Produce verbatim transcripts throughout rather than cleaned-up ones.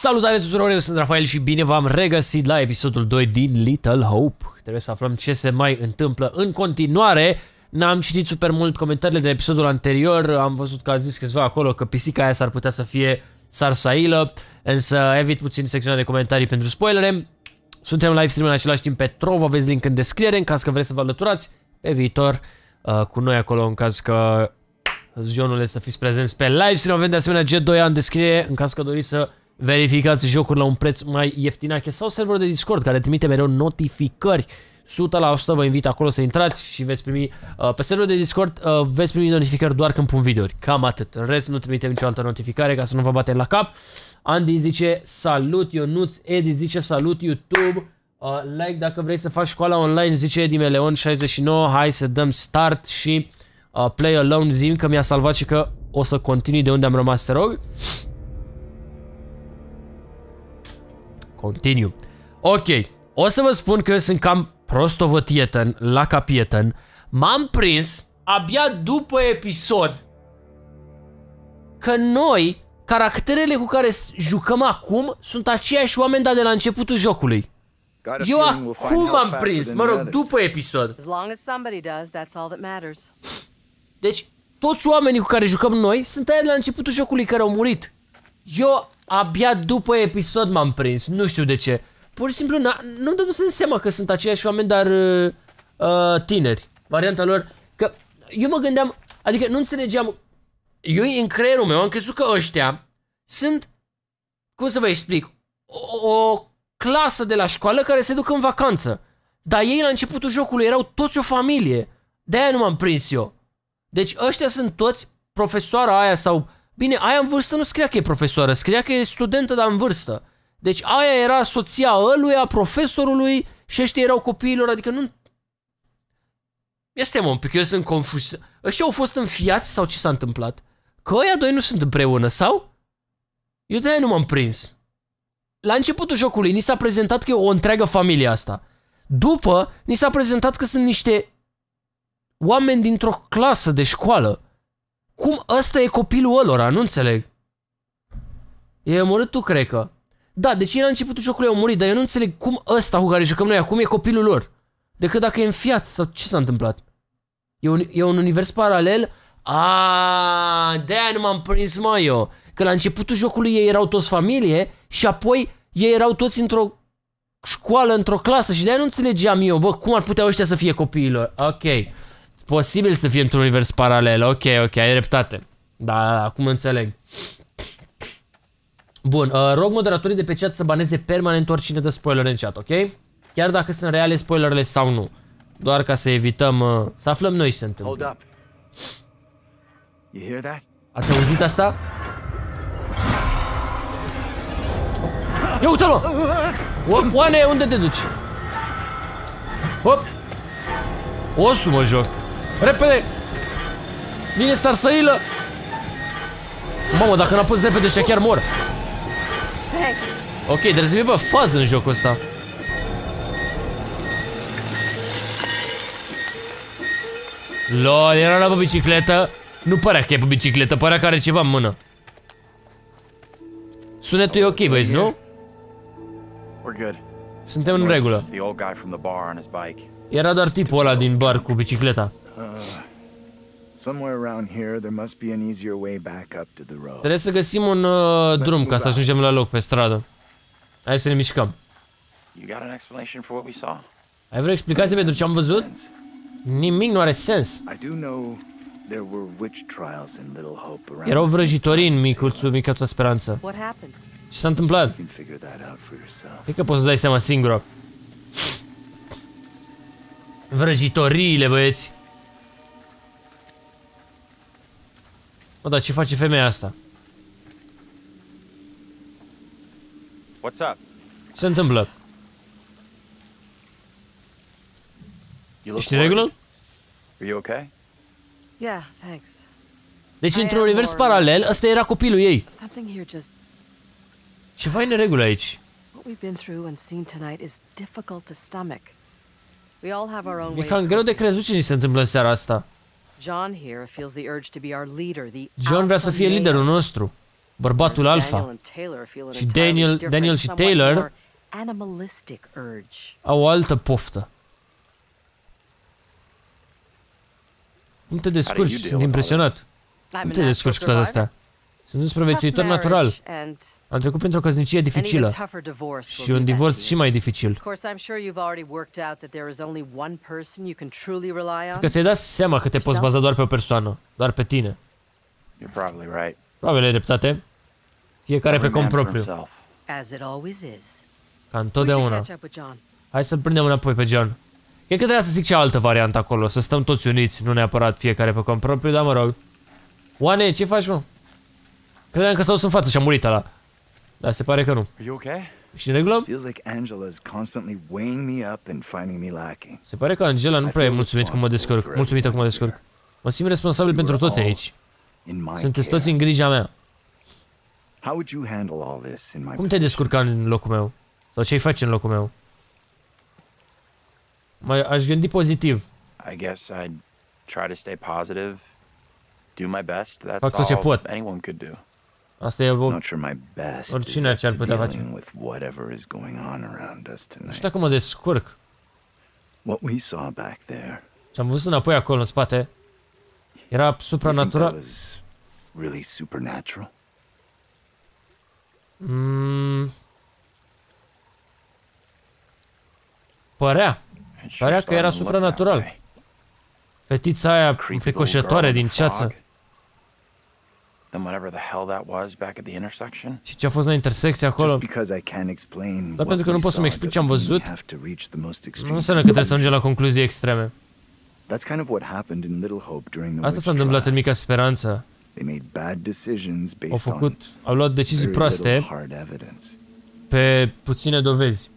Salutare tuturor, eu sunt Rafael și bine v-am regăsit la episodul doi din Little Hope. Trebuie să aflăm ce se mai întâmplă în continuare. N-am citit super mult comentariile de episodul anterior, am văzut că a zis câțiva acolo că pisica aia s-ar putea să fie Sarsailă, însă evit puțin secțiunea de comentarii pentru spoilere. Suntem live stream în același timp pe Trovo, aveți link în descriere în caz că vreți să vă alăturați pe viitor uh, cu noi acolo în caz că zionule să fiți prezenți pe live stream. Avem de asemenea G doi în descriere în caz că doriți să verificați jocuri la un preț mai ieftinache sau serverul de Discord care trimite mereu notificări o sută la o sută. Vă invit acolo să intrați și veți primi uh, pe serverul de Discord uh, veți primi notificări doar când pun videouri. Cam atât. În rest nu trimitem nicio altă notificare ca să nu vă batem la cap. Andy zice salut, Ionuț, Edi zice salut YouTube. Uh, like dacă vrei să faci școala online, zice Edi Meleon șaizeci și nouă. Hai să dăm start și uh, play alone, zim că mi-a salvat și că o să continui de unde am rămas, te rog. Continue. Ok, o să vă spun că eu sunt cam prostovătieten la capieten. M-am prins abia după episod că noi, caracterele cu care jucăm acum, sunt aceiași oameni, dar de la începutul jocului. Eu acum m-am prins, mă rog, după episod. Deci, toți oamenii cu care jucăm noi sunt aia de la începutul jocului care au murit. Eu abia după episod m-am prins, nu știu de ce. Pur și simplu nu-mi dădusem seama că sunt aceiași oameni, dar uh, uh, tineri. Varianta lor, că eu mă gândeam, adică nu înțelegeam. Eu în creierul meu am crezut că ăștia sunt, cum să vă explic, o, o clasă de la școală care se duc în vacanță. Dar ei la începutul jocului erau toți o familie. De-aia nu m-am prins eu. Deci ăștia sunt toți profesoara aia sau... Bine, aia în vârstă nu scria că e profesoară, scria că e studentă, dar în vârstă. Deci aia era soția ăluia, profesorului și ăștia erau copiilor, adică nu... Este mă un pic, eu sunt confuz. Ăștia au fost înfiați sau ce s-a întâmplat? Că ăia doi nu sunt împreună, sau? Eu de-aia nu m-am prins. La începutul jocului ni s-a prezentat că e o întreagă familie asta. După, ni s-a prezentat că sunt niște oameni dintr-o clasă de școală. Cum ăsta e copilul ălora? Nu înțeleg. E omorât tu, cred că. Da, deci ei la începutul jocului au murit, dar eu nu înțeleg cum ăsta cu care jucăm noi acum e copilul lor. Decât dacă e înfiat sau ce s-a întâmplat. E un, e un univers paralel? Aaaa, de-aia nu m-am prins, mă, eu. Că la începutul jocului ei erau toți familie și apoi ei erau toți într-o școală, într-o clasă și de-aia nu înțelegeam eu, bă, cum ar putea ăștia să fie copiilor. Ok. Posibil să fie într-un univers paralel. Ok, ok, ai dreptate. Da, acum înțeleg. Bun, uh, rog moderatorii de pe chat să baneze permanent oricine dă spoilere în chat, ok? Chiar dacă sunt reale spoilerele sau nu. Doar ca să evităm, uh, să aflăm noi ce se întâmplă. Ați auzit asta? Ia uite-l! Oane, unde te duci? Hop! Osu mă joc. Repede! Vine Sarsailă! Mamă, dacă n-apăs repede și chiar mor. Ok, trebuie să fie, bă, fază în jocul ăsta. Lol, era la pe bicicletă. Nu părea că e pe bicicletă, părea că are ceva în mână. Sunetul e ok, băieți, nu? Suntem în regulă. Era doar tipul ăla din bar cu bicicleta. Trebuie să găsim un uh, drum ca să ajungem la loc pe stradă. Hai să ne mișcăm. Ai vreo explicație pentru ce am văzut? Nimic nu are sens. Erau vrăjitorii în micuțul, micuța speranță. Ce s-a întâmplat? Cred că poți să dai seama singur. Vrăjitoriile, băieți. Mă, dar ce face femeia asta? What's up? Ce se întâmplă? Ești în regulă? Are you okay? Yeah, thanks. Deci într-un univers paralel, ăsta era copilul ei. Something here just Ceva e în regulă aici. What we've been through and seen tonight is difficult to stomach. We all have our own E way. cam greu de crezut ce ni se întâmplă în seara asta. John here feels the urge to be our leader, the John vrea să fie liderul nostru. bărbatul alfa. Și Daniel, Daniel și Taylor au o altă poftă. Cum te descurci? Sunt impresionat. Cum te descurci cu toate astea? Sunt un supraviețuitor natural. Am trecut printr-o căsnicie dificilă și un divorț și mai dificil. Cred că ți-ai dat seama că te poți baza doar pe o persoană, doar pe tine. Probabil ai dreptate. Fiecare pe cont propriu. Ca întotdeauna. Hai să-l prindem înapoi pe John. Cred că trebuia să zic ce altă variantă acolo, să stăm toți uniți, nu neapărat fiecare pe cont propriu, dar mă rog. Oane, ce faci, mă? Credeam că s-au în față și a murit ăla. Dar se pare că nu. Și în regulă? Se pare că Angela nu prea e mulțumit cum mă descurc, mulțumită cum mă descurc. Mă simt responsabil pentru toți aici. Sunteți toți în grija mea. Cum te descurca în locul meu? Sau ce-ai face în locul meu? Mai aș gândi pozitiv. I guess I'd try to stay positive. Do my best. That's Fac tot ce all pot. anyone could do. Asta e o... Not sure my best oricine ce ar is putea face. dealing with whatever is going on around us Nu tonight. știu cum mă descurc. What we saw back there. Ce-am văzut înapoi acolo, în spate, era You think that supranatural. was really supernatural? Mm. Părea. It sure Părea că era starting to look that supranatural. way. Fetița aia Creepy little înfricoșătoare girl in din the fog. ceață. Then whatever the hell that was back at the intersection. Și ce a fost la intersecție acolo. Just because I can't explain Dar what pentru că nu we pot să-mi saw explic ce am doesn't mean we văzut, have to reach the most nu extreme înseamnă că trebuie să ajungem la concluzii extreme. That's kind of what happened in Little Hope during the Asta witch s-a întâmplat în trials. Mica Speranță. They made bad decisions Au based on făcut, au luat decizii very little proaste hard evidence. pe puține dovezi.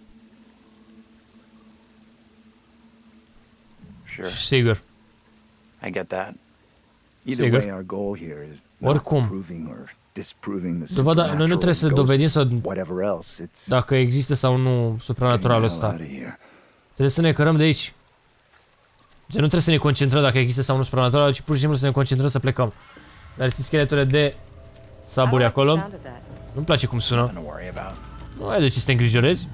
Sure, Sigur. I get that. Either Sigur. way, our goal here is not Oricum. proving or disproving the Dovada, noi nu trebuie să dovedim să, whatever else. It's dacă există sau nu supranaturalul getting the ăsta. hell out of here. Trebuie să ne cărăm de aici. Deci nu trebuie să ne concentrăm dacă există sau nu supranatural, ci pur și simplu să ne concentrăm să plecăm. Dar sunt scheletele de saburi acolo. Nu-mi place cum sună. Nothing to worry about. Nu ai de ce să te îngrijorezi.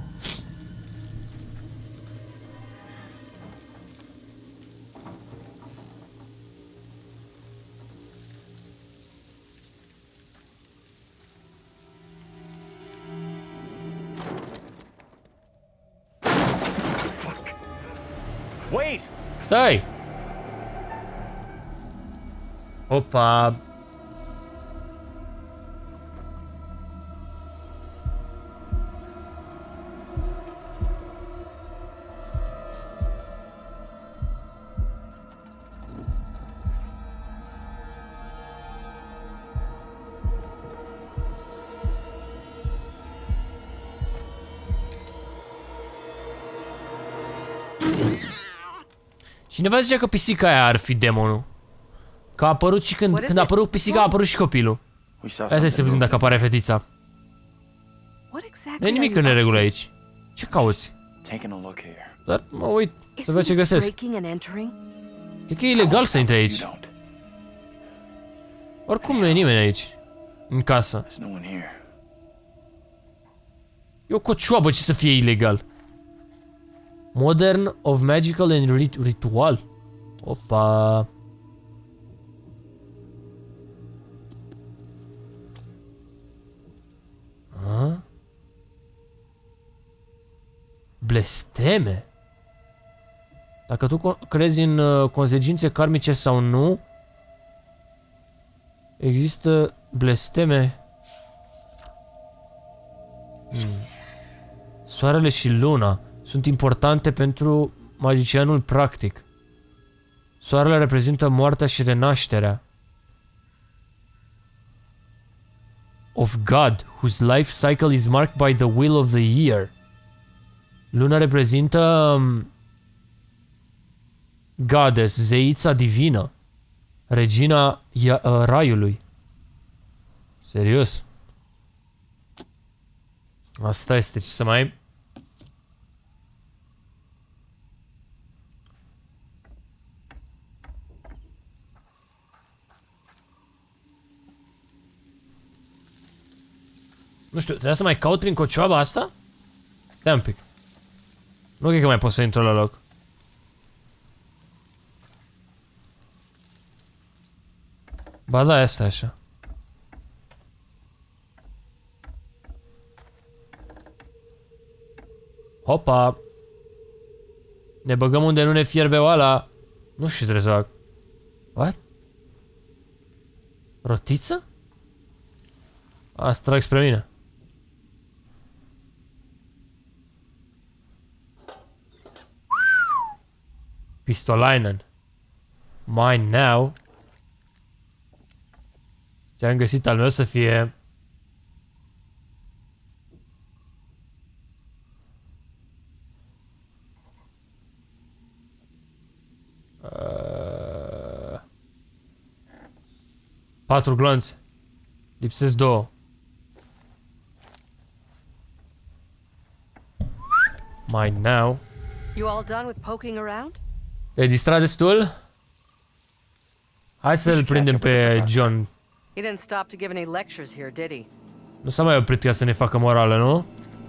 Wait! Stai! Opa! Cineva zicea că pisica aia ar fi demonul. Că a apărut și când, când a apărut pisica, a apărut și copilul. We saw Hai să something vedem dacă moving. apare fetița. Nu e nimic în neregulă aici. Ce cauți? Taking a look here. Dar mă uit să văd ce găsesc. Cred că e ilegal să intri aici. You don't. Oricum nu e nimeni aici. În casă. There's no one here. E o cocioabă ce să fie ilegal. Modern of Magical and rit Ritual. Opa. A? Blesteme. Dacă tu co- crezi în uh, consecințe karmice sau nu, există blesteme. Hmm. Soarele și luna sunt importante pentru magicianul practic. Soarele reprezintă moartea și renașterea. Of God, whose life cycle is marked by the will of the year. Luna reprezintă um, Goddess, zeița divină, regina ia, uh, raiului. Serios? Asta este, ce să mai... Nu știu, trebuie să mai caut prin cocioaba asta? Stai un pic. Nu cred că mai pot să intru la loc. Ba da, asta e așa. Hopa! Ne băgăm unde nu ne fierbe oala. Nu știu ce trebuie să fac. What? Rotiță? Asta trag spre mine. Pistolainen. Mine now. Ce-am găsit al meu să fie... Uh... Patru glonțe. Lipsesc două. Mine now. You all done with poking around? Te-ai distrat destul? Hai să-l prindem pe John. He didn't stop to give any lectures here, did he? Nu s-a mai oprit ca să ne facă morală, nu?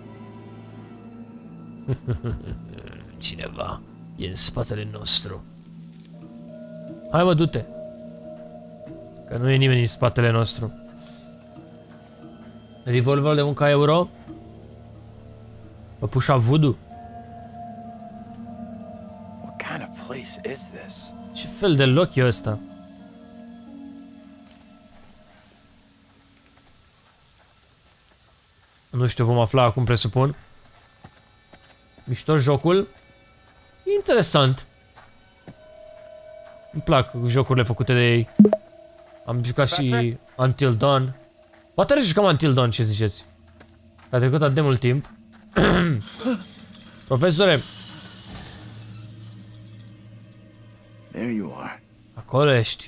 Cineva e în spatele nostru. Hai mă, du-te. Că nu e nimeni în spatele nostru. Revolver de un ca euro. Păpușa voodoo. What kind of place is this? Ce fel de loc e ăsta? Nu știu, vom afla acum, presupun. Mișto jocul. E interesant. Îmi plac jocurile făcute de ei. Am jucat și Until Dawn. Poate jucam Until Dawn, ce ziceți? A trecut atât de mult timp. Profesore. There you are. Acolo ești.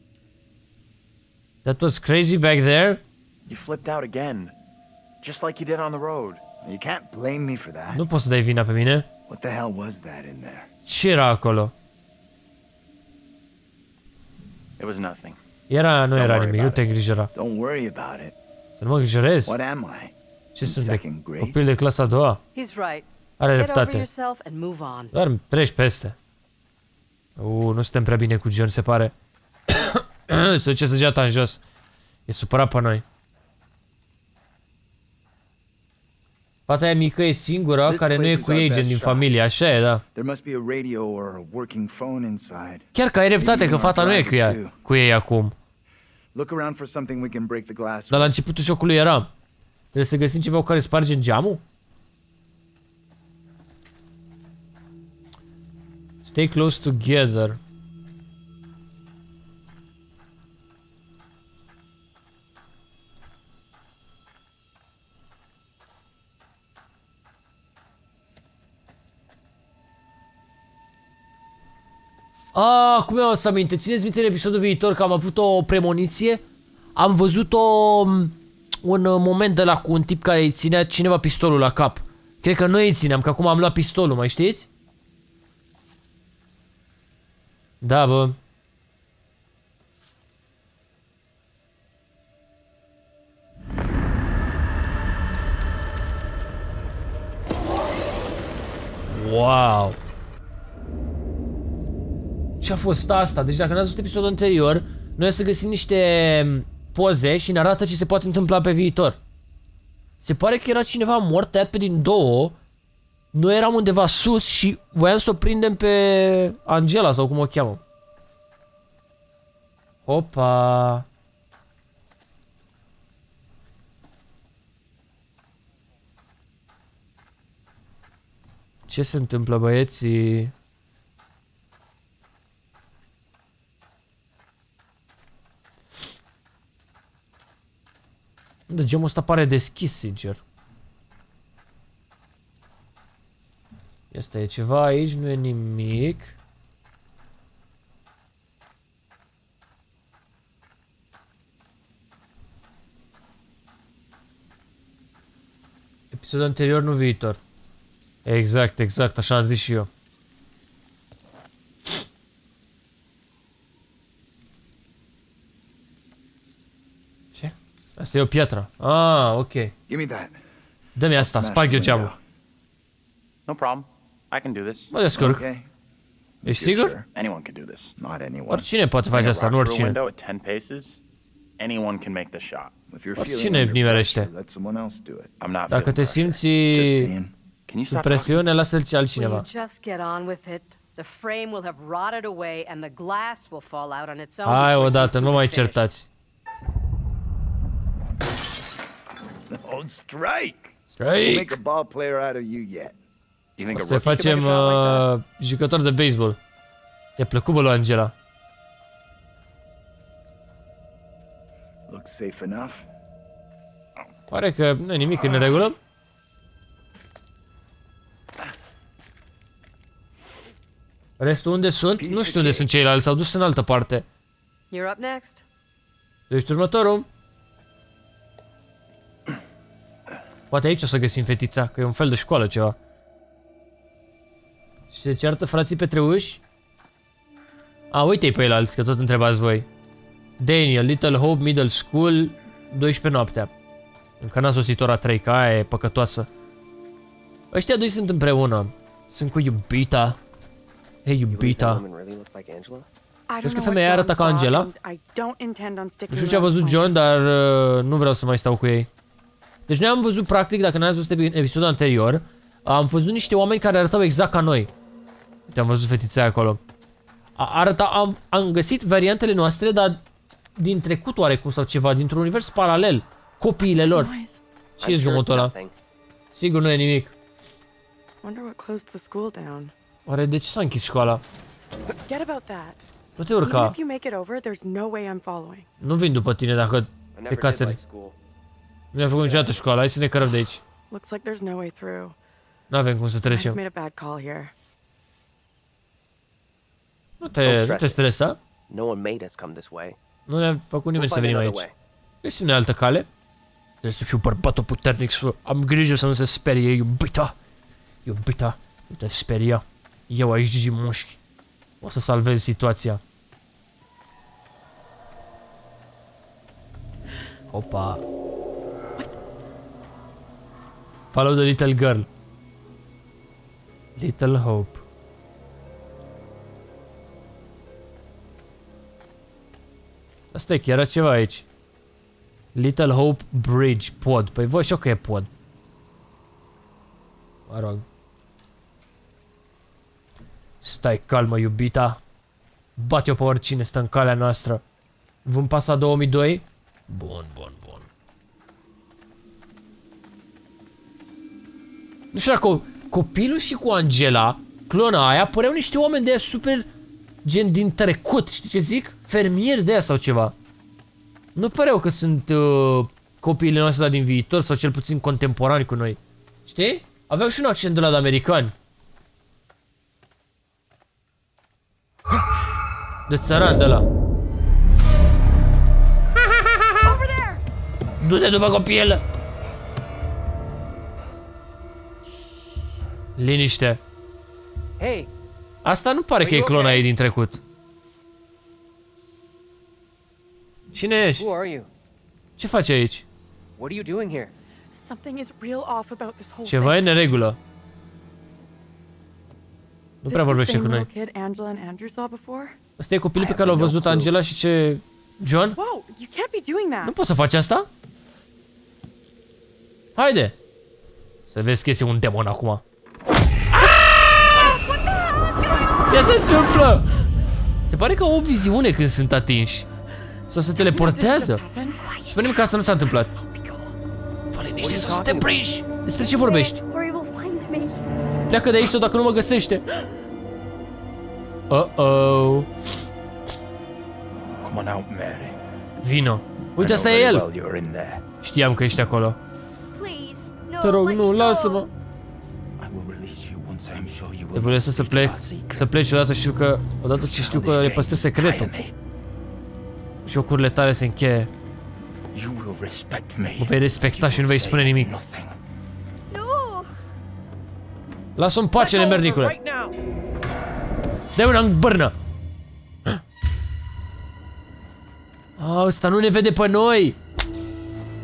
That was crazy back there. You flipped out again. Just like you did on the road. You can't blame me for that. Nu poți să dai vina pe mine. What the hell was that in there? Ce era acolo? It was nothing. Era, nu era nimic, nu te îngrijora. Don't worry about it. Să nu mă îngrijorez. What am I? Ce In sunt de second grade? copil de clasa a doua? He's right. Are Get over dreptate. yourself and move on. Doar îmi treci peste. Uuu, nu suntem prea bine cu John, se pare. Se duce săgeata în jos. E supărat pe noi. Fata aia mică e singura care nu e cu ei, gen din familie, așa e, da. There must be a radio or a working phone inside. Chiar că ai dreptate că fata nu e cu ea, cu ei acum. Look around for something we can break the glass. Dar la începutul jocului era. Trebuie să găsim ceva cu care spargem geamul? Stay close together. Ah, cum mi-am să aminte? Țineți minte în episodul viitor că am avut o premoniție? Am văzut o, un moment de la cu un tip care îi ținea cineva pistolul la cap. Cred că noi îi țineam, că acum am luat pistolul, mai știți? Da, bă. Wow. Ce-a fost asta? Deci dacă n-ați văzut episodul anterior, noi o să găsim niște poze și ne arată ce se poate întâmpla pe viitor. Se pare că era cineva mort, tăiat pe din două. Noi eram undeva sus și voiam să o prindem pe Angela sau cum o cheamă. Opa. Ce se întâmplă, băieții? Da, gemul ăsta pare deschis, sincer. Asta e ceva aici, nu e nimic. Episodul anterior, nu viitor. Exact, exact, așa am zis și eu. Ce? Asta e o piatră. Ah, ok. Give me that. Dă-mi asta, sparg eu geamul. No problem. I can do this. Mă descurc. Okay. Ești You're sigur? sure? Anyone can do this. Not anyone. Oricine poate face Bring a asta, nu rock through a oricine. window at ten paces. Anyone can make the shot. If you're Oricine feeling under nimerește. pressure, let someone else do it. I'm not Dacă feeling te pressure. simți Just saying. Can you sub stop talking? presiune, lasă-l Will you altcineva. just get on with it? The frame will have rotted away and the glass will fall out on its own. Hai before odată, you nu two mai are finished. certați. Oh, strike! We'll make Strike! a ball player out of you yet. Do you think O a să rookie can facem make a shot like that? uh, jucător de baseball. I-a plăcut, bă, lui Angela. Looks safe enough. Pare că nu e nimic în regulă. Restul unde sunt? Nu știu unde sunt ceilalți, s-au dus în altă parte. You're up next. Tu ești următorul? Poate aici o să găsim fetița, că e un fel de școală ceva. Și se ceartă frații Petreuși? A, uite-i pe el alți, că tot întrebați voi. Daniel, Little Hope Middle School, douăsprezece noaptea. Încă n-a sosit ora trei, că aia e păcătoasă. Ăștia doi sunt împreună. Sunt cu iubita. Hei, iubita. Crezi că femeia arată ca Angela? Nu știu ce a văzut John, dar uh, nu vreau să mai stau cu ei. Deci noi am văzut, practic, dacă n-ați văzut episodul anterior, am văzut niște oameni care arătau exact ca noi. Uite, am văzut fetița acolo. A, arăta, am, am găsit variantele noastre, dar din trecut oarecum sau ceva, dintr-un univers paralel. Copiile lor. Ce e zgomotul ăla? Sigur nu e nimic. Oare de ce s-a închis școala? Nu te urca. Nu vin după tine dacă te cațeri. Nu mi-a făcut niciodată școala, hai să ne cărăm de aici. Nu avem cum să trecem. Nu te, nu te stresa. Nu ne-a făcut nimeni să venim aici. Găsim ne altă cale. Trebuie să fiu bărbatul puternic, să am grijă să nu se sperie iubita. Iubita, nu te speria. Eu aici, Gigi Mușchi. O să salvez situația. Opa. Follow the little girl. Little Hope. Asta e chiar era ceva aici. Little Hope Bridge, pod. Păi văd și eu că e pod. Mă rog. Stai calmă, iubita. Bate-o pe oricine stă în calea noastră. Vom pasa două mii doi? Bun, bun, bun. Nu știu dacă copilul și cu Angela, clona aia, păreau niște oameni de aia super gen din trecut, știi ce zic? Fermieri de aia sau ceva. Nu păreau că sunt uh, copiile noastre din viitor sau cel puțin contemporani cu noi. Știi? Aveau și un accent de la de americani. De țăran de la. Du-te după copil! Liniște. Hey, asta nu pare că e clona ei din trecut. Cine ești? who are you? Ce faci aici? What are you doing here? Something is real off about this whole Ceva e thing. neregulă. Nu prea vorbește cu noi. Kid Angela and Andrew saw before? Ăsta e copilul pe care l-au văzut Angela și ce... John? Whoa, you can't be doing that. Nu poți să faci asta? Haide! Să vezi că este un demon acum. Ce se întâmplă? Se pare că au o viziune când sunt atinși. Sau se teleportează. Și spunem că asta nu s-a întâmplat. Fă liniște sau să te prinși. Despre ce vorbești? Pleacă de aici sau dacă nu mă găsește. Uh-oh. Come on out, Mary. Vino. Uite, asta e el. Știam că ești acolo. Te rog, nu, lasă-mă. Te voi lăsa să plec, să pleci odată, știu că, odată ce știu că le păstrez secretul. Jocurile tale se încheie. Mă vei respecta și nu vei spune nimic. Lasă-o în pace, nemernicule. Dă-i una în bârnă. A, ăsta nu ne vede pe noi.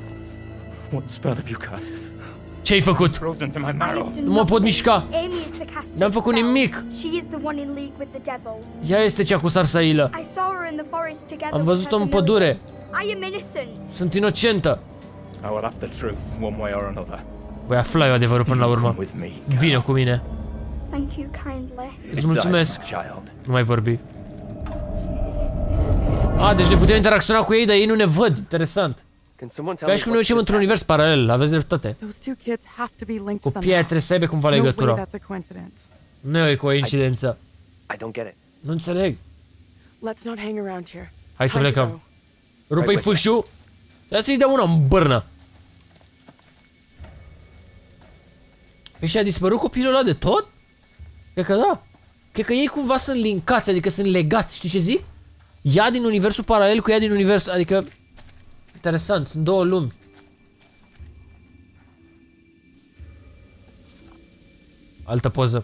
What spell have you cast? Ce-ai făcut? Frozen to my marrow. Nu mă pot mișca. Amy is the caster. N-am făcut nimic. She is the one in league with the devil. Ea este cea cu sarsailă. I saw her in the forest together. Am văzut-o în pădure. I am innocent. Sunt inocentă. I will have the truth one way or another. Voi afla eu adevărul până la urmă. With me. Vină cu mine. Thank you kindly. Îți mulțumesc. Child. Nu mai vorbi. A, deci ne putem interacționa cu ei, dar ei nu ne văd. Interesant. Ca și cum ne ducem într-un univers paralel, aveți dreptate. Cu piaia trebuie să aibă cumva legătură. Nu e coincidență. Nu înțeleg. Hai să plecăm. Rupe-i fâșul. Ia să-i dea una în bârnă. Păi și a dispărut copilul ăla de tot? Cred că da. Cred că ei cumva sunt linkați, adică sunt legați, știi ce zic? Ea din universul paralel cu ea din universul, adică... Interesant, sunt două lumi. Altă poză.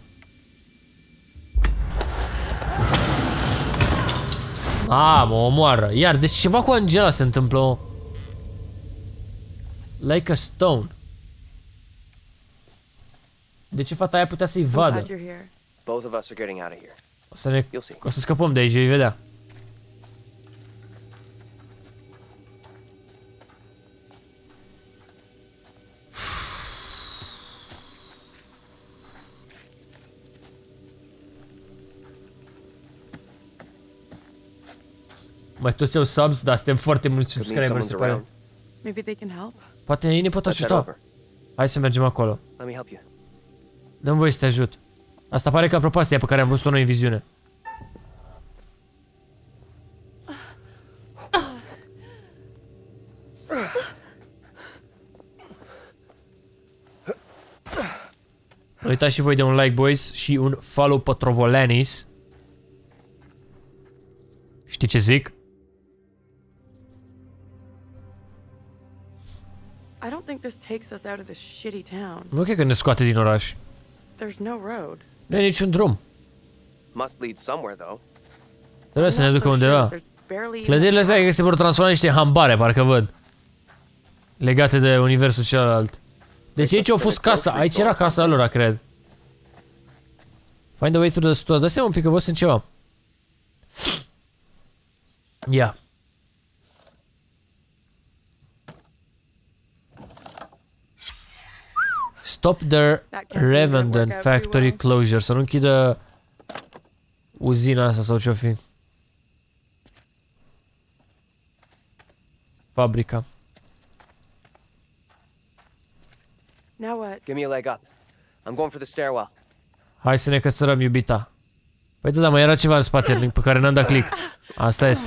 A, mă omoară. Iar, deci ceva cu Angela se întâmplă. Like a stone. De ce fata aia putea să-i vadă? O să ne... O să scăpăm de aici, vei vedea. Mai toți au subs, dar suntem foarte mulți subscribers, se pare. Poate ei ne pot ajuta. Hai să mergem acolo. Dă-mi voie să te ajut. Asta pare ca propastia pe care am văzut-o noi în viziune. Nu uitați și voi de un like, boys, și un follow pe Trovolanis. Știi ce zic? I don't think this takes us out of this shitty town. Nu cred că ne scoate din oraș. There's no road. Nu e niciun drum. Must lead somewhere though. Trebuie să ne ducă undeva. Clădirile astea că se vor transforma în niște hambare, parcă văd. Legate de universul celălalt. Deci aici a fost casa, aici era casa lor, cred. Find a way through the store. Dă seama un pic că vă sunt ceva. Ia. Stop their Revendon factory closure. Să nu închidă uzina asta sau ce-o fi. Fabrica. Now what? Give me a leg up. I'm going for the stairwell. Hai să ne cățărăm, iubita. Păi da, mai era ceva în spate pe care n-am dat click. Asta este.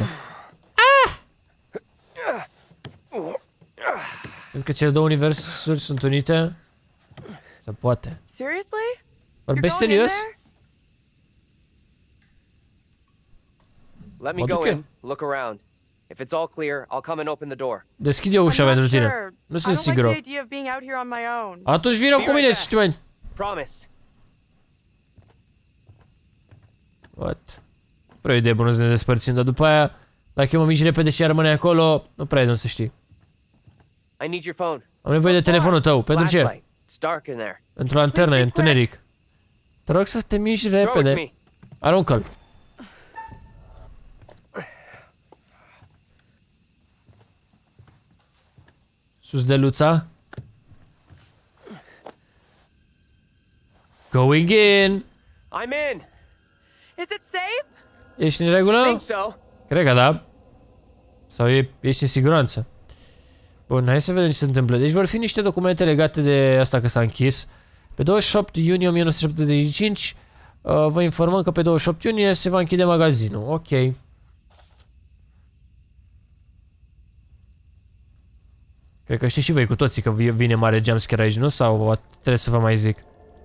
Cred că cele două universuri sunt unite. Se poate. Vorbești serios? Let me go in, look around. If it's all clear, I'll come and open the door. Deschid eu ușa pentru tine. Nu sunt sigur. Atunci vină cu mine, știi mai. Promise. What? Prea e idee bună să ne despărțim, dar după aia, dacă eu mă mici repede și ea rămâne acolo, nu prea e de să știi. I need your phone. Am nevoie de telefonul tău. Pentru ce? Într-o lanternă, e întuneric. Te rog să te miști repede. Aruncă-l. Sus de luța. Going in. I'm in. Is it safe? Ești în regulă? Think so. Cred că da. Sau e, ești în siguranță. Bun, hai să vedem ce se întâmplă. Deci vor fi niște documente legate de asta că s-a închis. Pe douăzeci și opt iunie o mie nouă sute șaptezeci și cinci uh, vă informăm că pe douăzeci și opt iunie se va închide magazinul. Ok. Cred că știți și voi cu toții că vine mare jumpscare aici, nu? Sau trebuie să vă mai zic?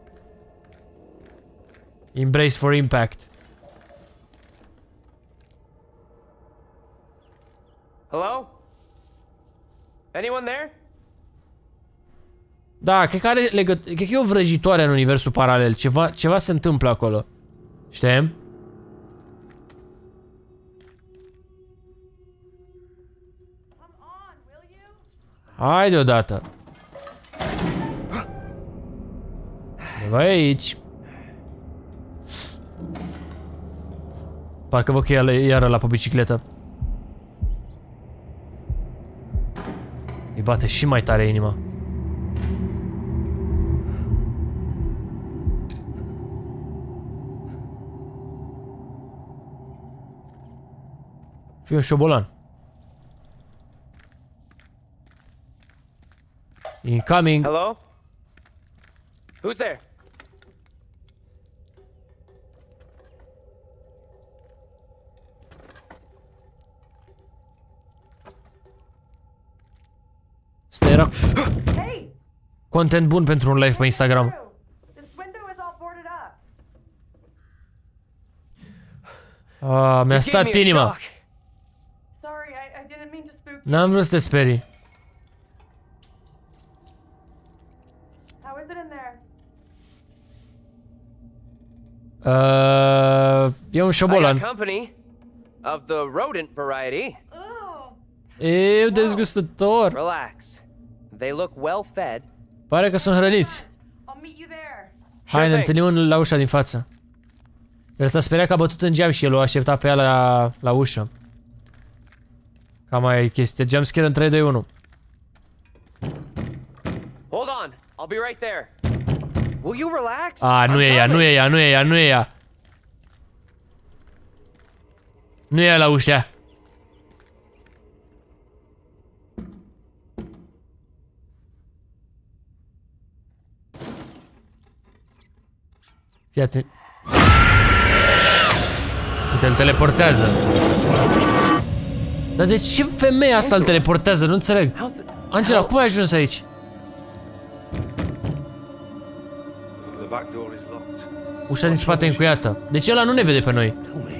Embrace for impact. Hello? Anyone there? Da, cred că are legăt... Cred că e o vrăjitoare în universul paralel. Ceva, ceva se întâmplă acolo. Știm? Hai deodată. Vai aici. Parcă văd că e iară la pe bicicletă. Îi bate și mai tare inima. Fii un șobolan. Incoming. Hello? Who's there? Asta era content bun pentru un live pe Instagram. Ah, mi-a stat inima. N-am vrut să te sperii. Uh, e un șobolan. E dezgustător. Relax. They look well fed. Pare că sunt hrăniți. Hai, ne întâlnim la ușa din față. El s-a speriat că a bătut în geam și el o aștepta pe ea la, la ușă. Cam mai e chestie. Jumpscare în trei, doi, unu. Hold on. I'll be right there. Will you relax? A, nu e ea, nu e ea, nu e ea, nu e ea. Nu e ea la ușa. Fii atent. Uite, îl teleportează. Dar de ce femeia asta îl teleportează? Nu înțeleg. Angela, cum ai ajuns aici? Ușa din spate încuiată. Deci ăla nu ne vede pe noi.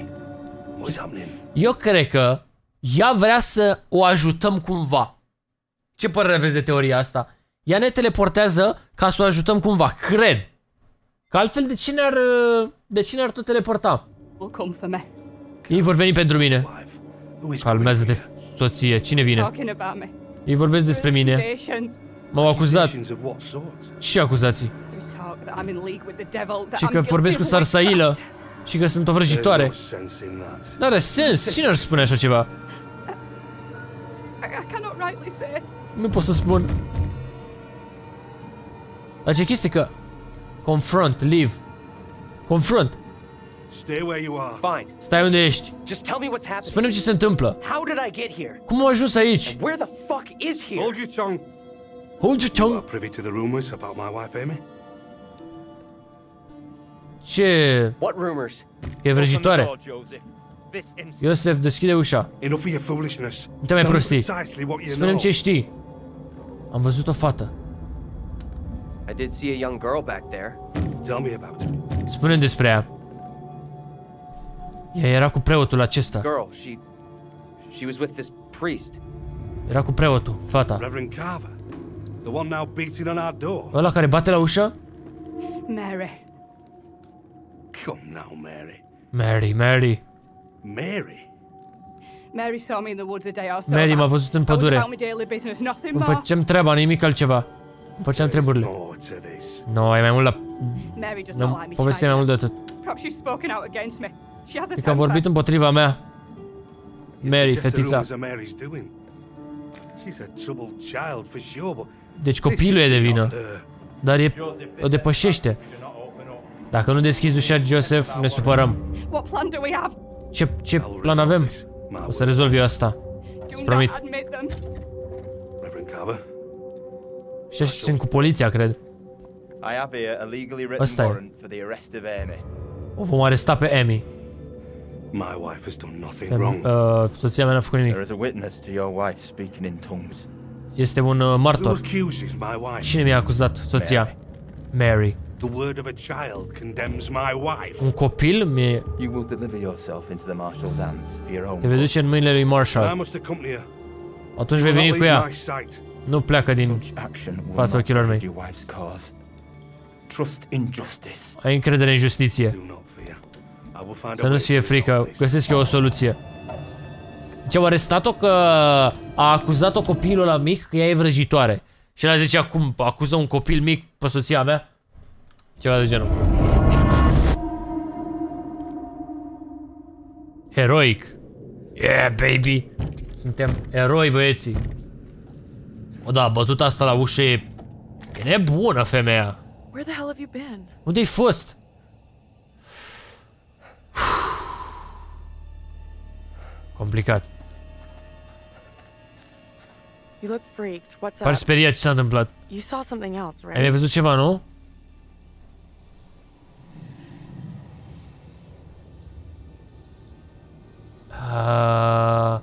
Eu cred că ea vrea să o ajutăm cumva. Ce părere aveți de teoria asta? Ea ne teleportează ca să o ajutăm cumva. Cred. Că altfel de ce ne-ar... De ce ne-ar tot teleporta? Ei vor veni pentru mine. Calmează-te, soție. Cine vine? Ei vorbesc despre mine. M-au acuzat. Ce acuzații? Și că vorbesc cu Sarsaila. Și că sunt o vrăjitoare. N-are sens. Cine ar spune așa ceva? Nu pot să spun. Dar ce chestie că... Confront, leave. Confront. Stai unde ești. Spune-mi ce se întâmplă. Cum am ajuns aici? Hold your tongue. Hold your tongue. Ce? Că e vrăjitoare. Iosef, deschide ușa. Nu te mai prosti. Spune-mi ce știi. Am văzut o fată. I did see a young girl back there. Tell me about her. Spune-mi despre ea. Ea era cu preotul acesta. Girl, she she was with this priest. Era cu preotul, fata. Reverend Carver. The one now beating on our door. Ăla care bate la ușă? Mary. Come now, Mary. Mary, Mary. Mary. Mary saw me in the woods a day or so. Mary m-a văzut în pădure. Îmi făceam treaba, nimic altceva. Îmi făceam treburile. No, e mai mult la... No, povestea mai mult de atât. E că a vorbit împotriva mea. Mary, fetița. Deci copilul e de vină. Dar e... o depășește. Dacă nu deschizi ușa, Joseph, ne supărăm. Ce, ce plan avem? O să rezolv eu asta. Îți promit. Și sunt cu poliția, cred. Asta e. O vom aresta pe Amy. Uh, soția mea n-a făcut nimic. Este un uh, martor. Cine mi-a acuzat? Soția. Mary. Un copil mi-e... Te vei duce în mâinile lui Marshall. Atunci vei veni cu ea. Nu pleacă din fața ochilor mei. Ai încredere în justiție. Să nu-ți fie frică, găsesc eu o soluție. Deci au arestat-o că a acuzat-o copilul ăla mic că ea e vrăjitoare. Și el zicea, cum acuză un copil mic pe soția mea? Ceva de genul. Heroic. Yeah, baby. Suntem eroi, băieții. O, da, bătuta asta la ușă e... E nebună, femeia. Where the hell have you been? Unde-ai fost? Complicat. You look freaked. What's Pare up? speriat ce s-a întâmplat. You saw something else, Ai mai right? văzut ceva, nu? Uh...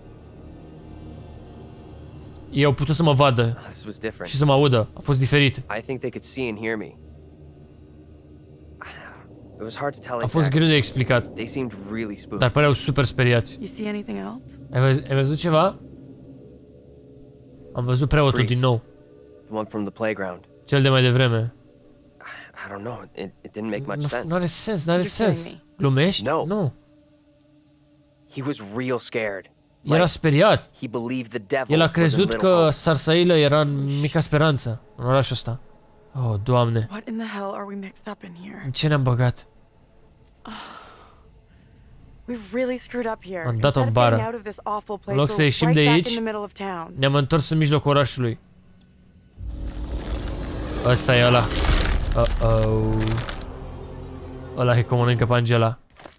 Ei au putut să mă vadă This was different. și să mă audă. A fost diferit. I think they could see and hear me. It was hard to tell A fost exactly. greu de explicat, They seemed really spooked. dar păreau super speriați. You see anything else? Ai, văz ai văzut ceva? Am văzut preotul din Priest. nou. The one from the playground. Cel de mai devreme. I don't know. It, it didn't make much Nu sense. are sens, n-are You're sens. kidding me. Glumești? No. Nu. He was real scared. Era speriat. He believed the devil El a was in crezut Little că Hope. Sarsaila era în Mica Speranță, în orașul ăsta. Oh, Doamne. What in the hell are we mixed up in here? În ce ne-am băgat? We've really screwed up here. Am dat-o în Instead of bară. getting out of this awful place, În loc să we're ieșim right de back aici, in the middle of town. ne-am întors în mijlocul orașului. Ăsta e ăla. Uh-oh. Ăla e cum mănâncă pe Angela.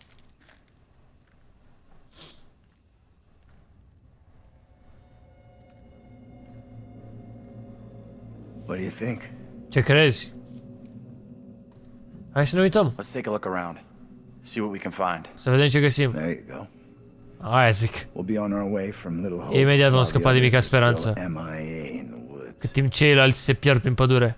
What do you think? Ce crezi? Hai să ne uităm. Let's take a look around. See what we can find. Să vedem ce găsim. There you go. Aia zic. We'll be on our way from Little Hope. Imediat vom while the scăpa de Mica others are Speranță. still M I A in the woods. Cât timp ceilalți se pierd prin pădure.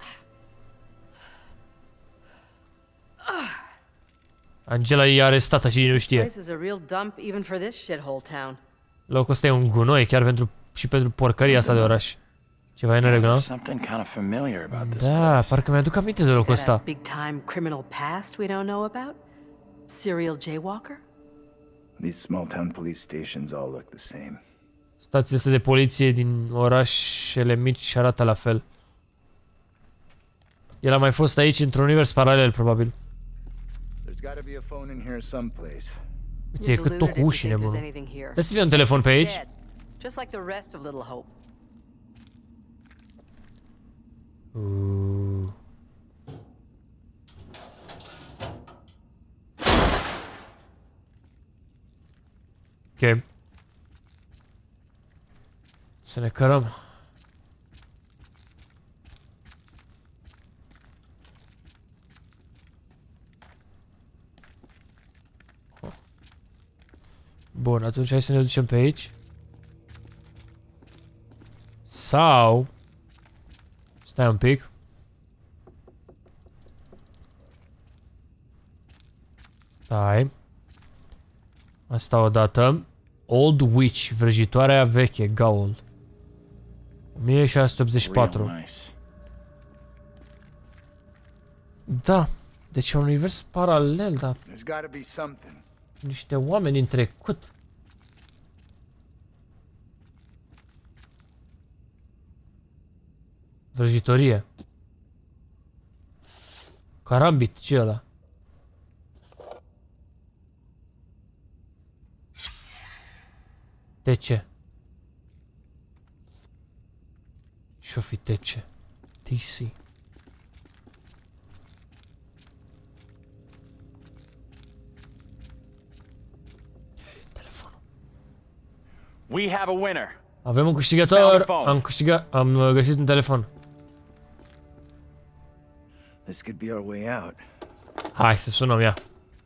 Angela e arestată și nu știe. This is a real dump even for this shithole town. Locul ăsta e un gunoi chiar pentru și pentru porcăria asta de oraș. Ceva e în regulă, nu? Something kind of familiar about this Da, place. parcă mi-aduc aminte de locul Got a ăsta. big time criminal past we don't know about? Serial jaywalker? These small town police stations all look the same. Stațiile astea de poliție din orașele mici arată la fel. El a mai fost aici într-un univers paralel, probabil. There's got to be a phone in here someplace. Uite, e cât tot cu ușii nebunul. Anything here. Trebuie să fie un telefon pe aici. Dead, just like the rest of Little Hope. Uh. Ok. Să ne cărăm. Bun, atunci hai să ne ducem pe aici. Sau... Stai un pic. Stai. Asta odată. Old Witch, vrăjitoarea veche, gaul. o mie șase sute optzeci și patru. Real nice. Da. Deci e un univers paralel, dar There's got to be something. niște oameni în trecut. Vrăjitorie. Carambit, ce e ăla? De ce? Ce-o fi de ce? T C. Telefonul. We have a winner. Avem un câștigător. Am câștigat, am uh, găsit un telefon. This could be our way out. Hai să sunăm, ia.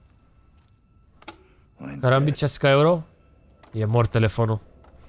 Line's Carambit, dead. ce euro? E mort telefonul.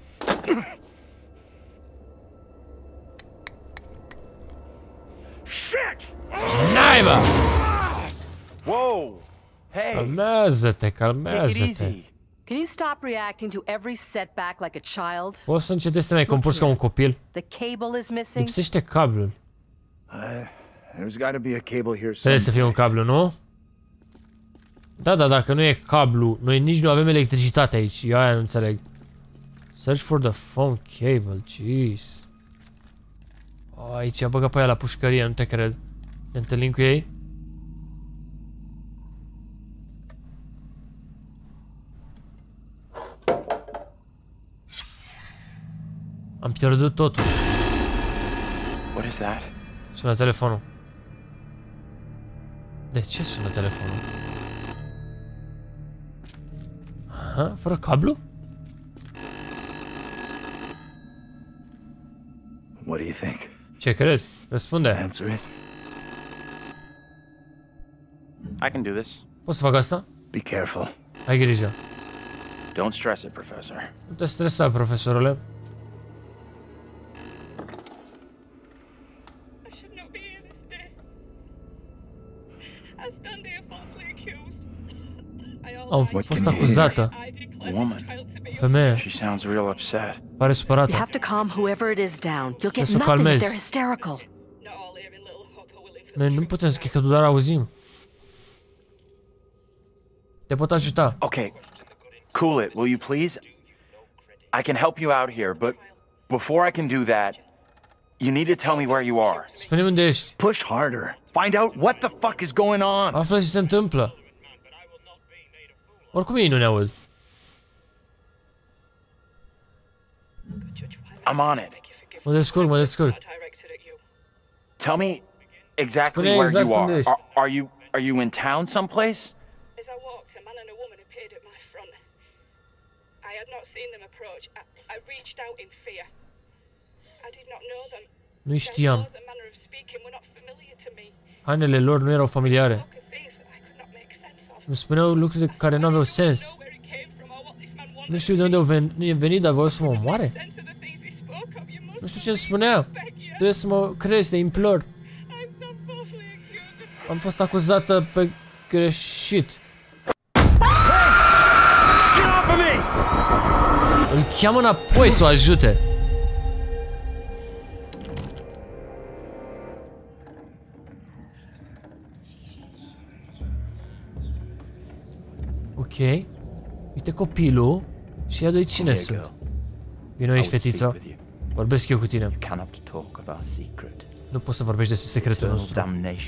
Shit! Naiba! Whoa! Hey, Calmează-te, take it calmează-te. Can easy. you stop reacting to every setback like a child? Poți să încetezi să te mai comporți ca un copil? The cable is missing. Lipsește cablul. Uh, there's got to be a cable here Trebuie să fie un someplace. cablu, nu? Da, da, dacă nu e cablu, noi nici nu avem electricitate aici. Eu aia nu înțeleg. Search for the phone cable, jeez. Oh, aici a băgat pe aia la pușcărie, nu te cred. Ne întâlnim cu ei? pierdut totul. What is that? Sună telefonul. De ce sună telefonul? Aha, fără cablu? What do you think? Ce crezi? Răspunde. Answer it. I can do this. Poți să fac asta? Be careful. Ai grijă. Don't stress it, Professor. Nu te stresa, profesorule. Am fost acuzată. Woman. Femeie. She sounds real upset. Pare supărată. You have to calm whoever it is down. You'll get Să o nothing if calmezi. they're hysterical. Noi nu putem să că doar auzim. Te pot ajuta. Okay. Cool it, will you please? I can help you out here, but before I can do that, you need to tell me where you are. Spune-mi unde ești. Push harder. Find out what the fuck is going on. Află ce se întâmplă. Oricum ei nu ne aud. I'm on it. Mă descurc, mă descurc. Tell me exactly Spune where exact you are. unde ești. are. Are you are you in town someplace? As I walked, a man and a woman appeared at my front. I had not seen them approach. I, I reached out in fear. I did not know them. Nu știam. The manner of speaking were not familiar to me. Hainele lor nu erau familiare. Spoke of things that I could not make sense of. Îmi spuneau lucruri care nu aveau sens. Know where it came from or what this man wanted. Nu știu de unde au ven venit, dar voiau să mă omoare. Sense of the things he spoke of. You must Nu știu ce îmi spunea. Trebuie să mă crezi, te implor. I'm so falsely accused. Am fost acuzată pe greșit. Îl cheamă înapoi să o ajute. Ok. Uite copilul. Și ea doi cine sunt? Vino aici, fetiță. Vorbesc eu cu tine. Nu poți să vorbești despre secretul nostru.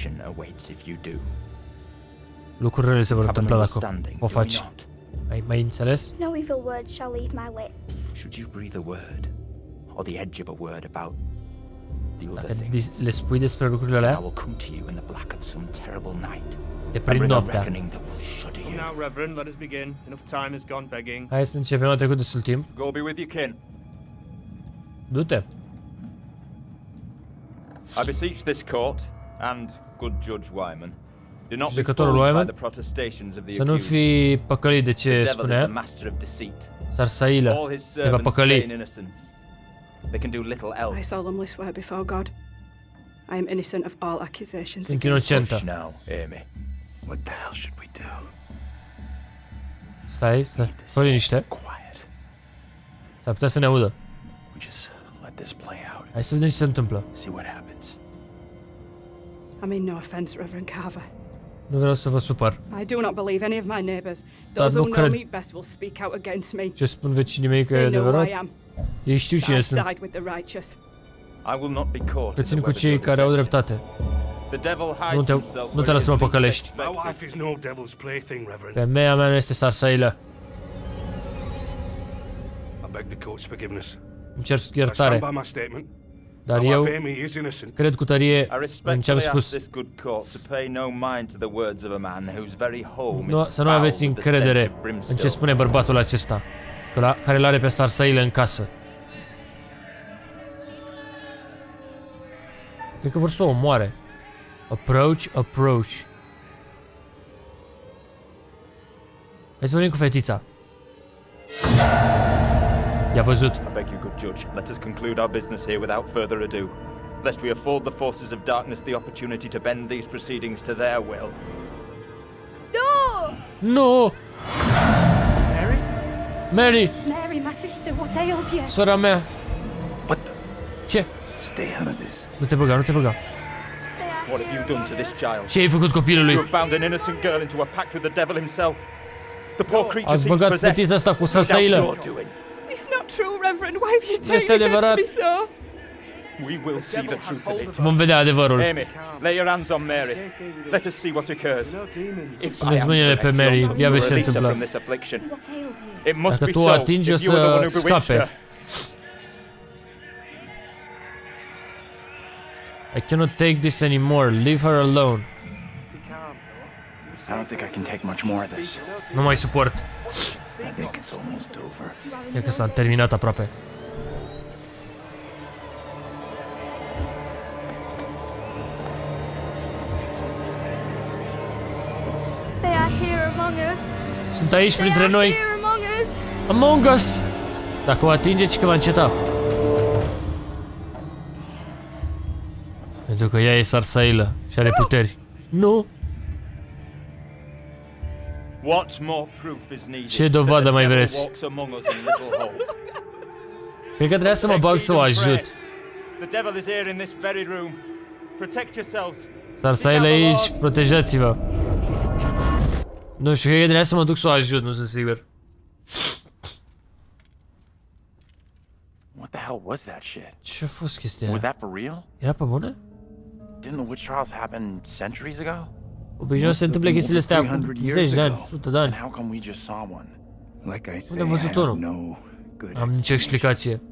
Lucrurile se vor întâmpla dacă o faci. Ai mai înțeles? No evil word shall leave my lips. Should you breathe a word or the edge of a word about the other Dacă things, le spui despre lucrurile I alea, will come to you in the black of some terrible night. te and prind bring a noaptea. reckoning that will shudder you. Now, Reverend, let us begin. Enough time has gone begging. Hai să începem, a trecut destul timp. Go be with your kin. Du-te. I beseech this court and good Judge Wyman, do not be Judecătorul fooled by Wyman, the protestations of the să nu accused. fii păcălit de The ce devil is the spunea. master of deceit. Sarsailă All his te va servants păcăli. feign innocence. They can do little I else. solemnly swear before God, I am innocent of all accusations Sunt against me. inocentă. Now, Amy. What the hell should we do? Stai, stai. Fă liniște. Quiet. S-ar putea să ne audă. We just let this play out. Hai să vedem ce se întâmplă. See what happens. I mean no offense, Reverend Carver. Nu vreau să vă supăr. I do not believe any of my neighbours. Dar Those nu who know cred me best will speak out against me. ce spun vecinii mei că e They know who I adevărat. am. Ei știu cine I sunt. side with the righteous. I will not be caught. Că in țin the cu web of cei your care au deception. dreptate. The devil Nu hides te, himself nu te where lasă să mă he is least păcălești. My expected. wife is no devil's plaything, Reverend. Femeia mea nu este Sarsailă. I beg the court's forgiveness. Îmi cer I stand iertare. by my statement. Dar My eu wife Amy is innocent. cred cu tărie I în ce am respectfully ask spus. this good court to pay no mind to the words of a man whose very home Nu, is să nu foul aveți with the stench încredere of în brimstone. ce spune bărbatul acesta, că la, care l-are pe Sarsailă în casă. Cred că vor să o omoare. Approach, approach. Hai să vorbim cu fetița. I-a văzut. I beg you, good judge, let us conclude our business here without further ado, lest we afford the forces of darkness the opportunity to bend these proceedings to their will. No! Nu! Mary? Mary! Mary, my sister, what ails you? Sora mea! What the? Ce? Stay out of this. Nu te băga, nu te băga. What have you done to this child? Ce ai făcut You copilului? have bound an innocent girl into a pact with the devil himself. The poor creature Ați seems băgat possessed. fetița asta cu No doubt Sarsailă. you're doing. It's not true, Reverend. Why have you Nu este taken adevărat. against me so? We will see the truth of it. Vom vedea adevărul. Amy, lay your hands on Mary. Let us see what occurs. If I Puneți am mâinile pe correct, Mary, you'll ia vezi ce release her întâmplă. from this affliction. What ails you? It must Dacă be tu o so. atingi, o If you were the one să who bewitched scape. her. I cannot take this anymore. Leave her alone. I don't think I can take much more of this. Nu mai suport. I think it's almost over. Cred că s-a terminat aproape. They are here among us. Sunt aici They printre are noi. here among us. Among Us! Dacă o atingeți că va înceta. Pentru că ea e Sarsaila și are puteri. Nu! What more proof is needed? Ce dovadă mai vreți? Cred că trebuia să mă bag să o ajut. The devil is here in this very room. Protect yourselves. Sarsaila e aici, protejați-vă. Nu știu, cred că trebuia să mă duc să o ajut, nu sunt sigur. What the hell was that shit? Ce a fost chestia Was aia? that for real? Era pe bune? Didn't the witch trials happen centuries ago? Obișnuiau să se întâmple chestiile astea acum zeci de ani, sute de And ani. how come we just saw one? Like I say, Unde am I văzut have unul? no good Am nicio explicație.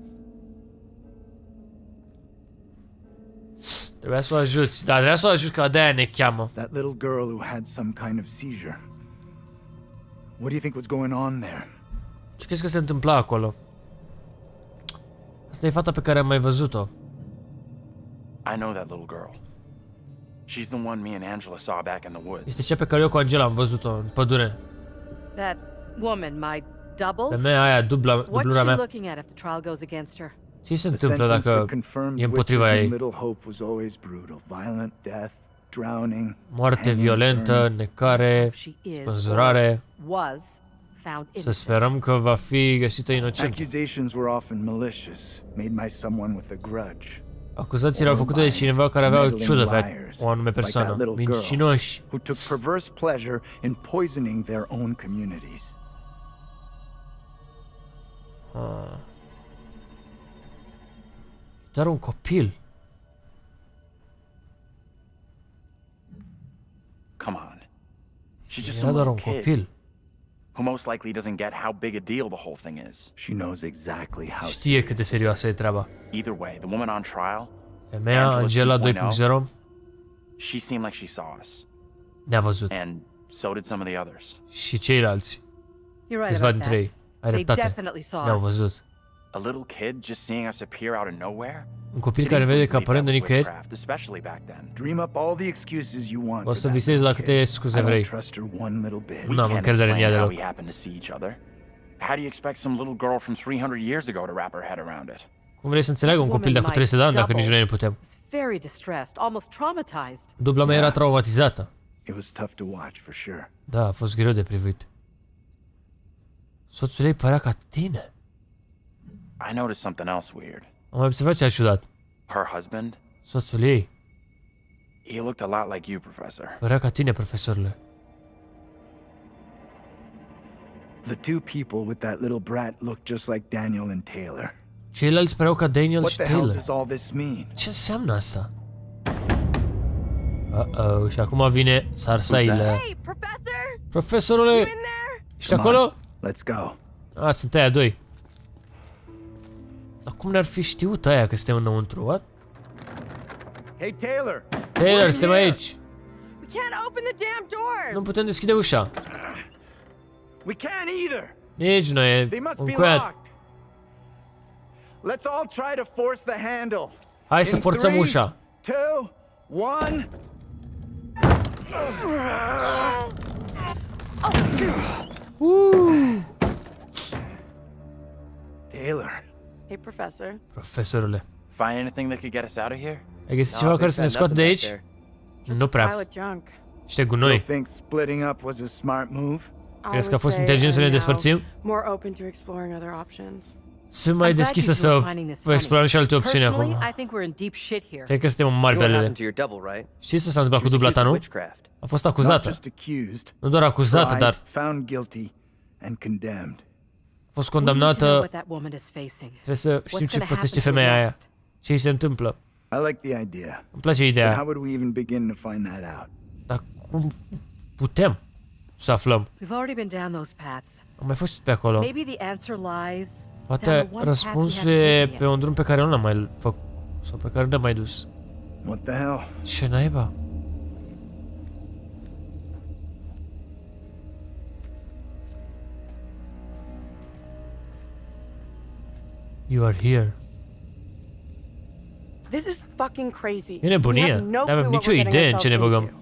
Trebuia să o ajuți, da, trebuia să o ajut, că de-aia ne cheamă. That little girl who had some kind of seizure. What do you think was going on there? Ce crezi că se întâmpla acolo? Asta e fata pe care am mai văzut-o. I know that little girl. She's the one me and Angela saw back in the woods. Este cea pe care eu cu Angela am văzut-o în pădure. That woman, my double? Femeia aia, dubla, What's dublura she mea. looking at if the trial goes against her? Ce se The întâmplă sentence for dacă confirmed e împotriva witches in ei? Little Hope was always brutal. Violent death, drowning, Moarte hanging, violentă, burning. necare, She is, spânzurare. was found Să innocent. sperăm că va fi găsită inocentă. Accusations were often malicious, made by someone with a grudge. Acuzațiile erau făcute de cineva care avea o ciudă pe o anume persoană. Mincinoși. Who took perverse pleasure in poisoning their own communities. Ah. Doar un copil. Come on. She's just Era some doar un little kid copil. who most likely doesn't get how big a deal the whole thing is. She knows exactly how Știe cât de serioasă e treaba. Either way, the woman on trial, Femeia, Angela doi punct zero, she seemed like she saw us. ne-a văzut. And so did some of the others. Și ceilalți. You're right Câțiva about dintre that. ei. Ai They dreptate. definitely saw Ne-au us. văzut. A little kid just seeing us appear out of nowhere? Un copil Could care easily vede că believe apărând de that was nicăieri. witchcraft, especially back then. Dream up all the excuses you want. O for să that visezi little la câte kid. scuze I don't vrei. trust her one little bit. We N-am can't încredere în ea explain how deloc. we happened to see each other. How do you expect some little girl from three hundred years ago to wrap her head around it? Cum vrei să înțeleagă un copil de acum trei sute de ani dacă nici noi nu putem? Was very distressed, almost traumatized. Dubla mea era traumatizată. It was tough to watch for sure. Da, a fost greu de privit. Soțul ei părea ca tine. I noticed something else weird. Am mai observat ce a ciudat. Her husband, Soțul ei he looked a lot like you, Professor. părea ca tine, profesorule. The two people with that little brat looked just like Daniel and Taylor. Ceilalți păreau ca Daniel What și the hell Taylor. does all this mean? Ce înseamnă asta? Uh-oh, și acum vine Sarsaila. Hey, Professor! Profesorule, In there? ești acolo? Let's go. A, sunt aia doi. Dar cum ne-ar fi știut aia că suntem înăuntru? What? Hey Taylor! Taylor, suntem aici. We can't open the damn doors! Nu putem deschide ușa. We can't either. Nici nu e They must un be coiat. locked. Let's all try to force the handle. Hai să In forțăm three, ușa. Two, one. Uh. Taylor. Hey, Professor. Profesorule, Find anything that could get us out of here? ai găsit ceva care să ne scoată de aici? Just Nu a prea. pile of junk. Niște Still gunoi. think splitting up was a smart move? I Crezi că a would fost say inteligent să ne I'm now despărțim? More open to exploring other options. Sunt mai I'm glad deschisă you two are să finding this vă explorăm și alte opțiuni Personally, acum. I think we're in deep shit here. Cred că suntem în mari You know what belele. happened to your double, right? Știi ce s-a întâmplat She cu was dubla ta, accused of nu? witchcraft. A fost Not acuzată. just accused. Nu doar acuzată, Tried, dar found guilty and condemned. a fost We need to know condamnată. what that woman is facing. Trebuie să știm What's ce gonna pățește happen to femeia her aia. next? Ce îi se întâmplă. I like the idea. Îmi place But ideea. how would we even begin to find that out? Dar cum putem să aflăm? We've already been down those paths. Am mai fost pe acolo. Maybe the answer lies Poate down the one path we răspunsul haven't e taken pe yet. un drum pe care nu l-am mai făcut. Sau pe care nu l-am mai dus. What the hell? Ce naiba? You are here. This is fucking crazy. E nebunie. We have no N-avem clue what nicio we're getting idee în ce ne ourselves băgăm. into.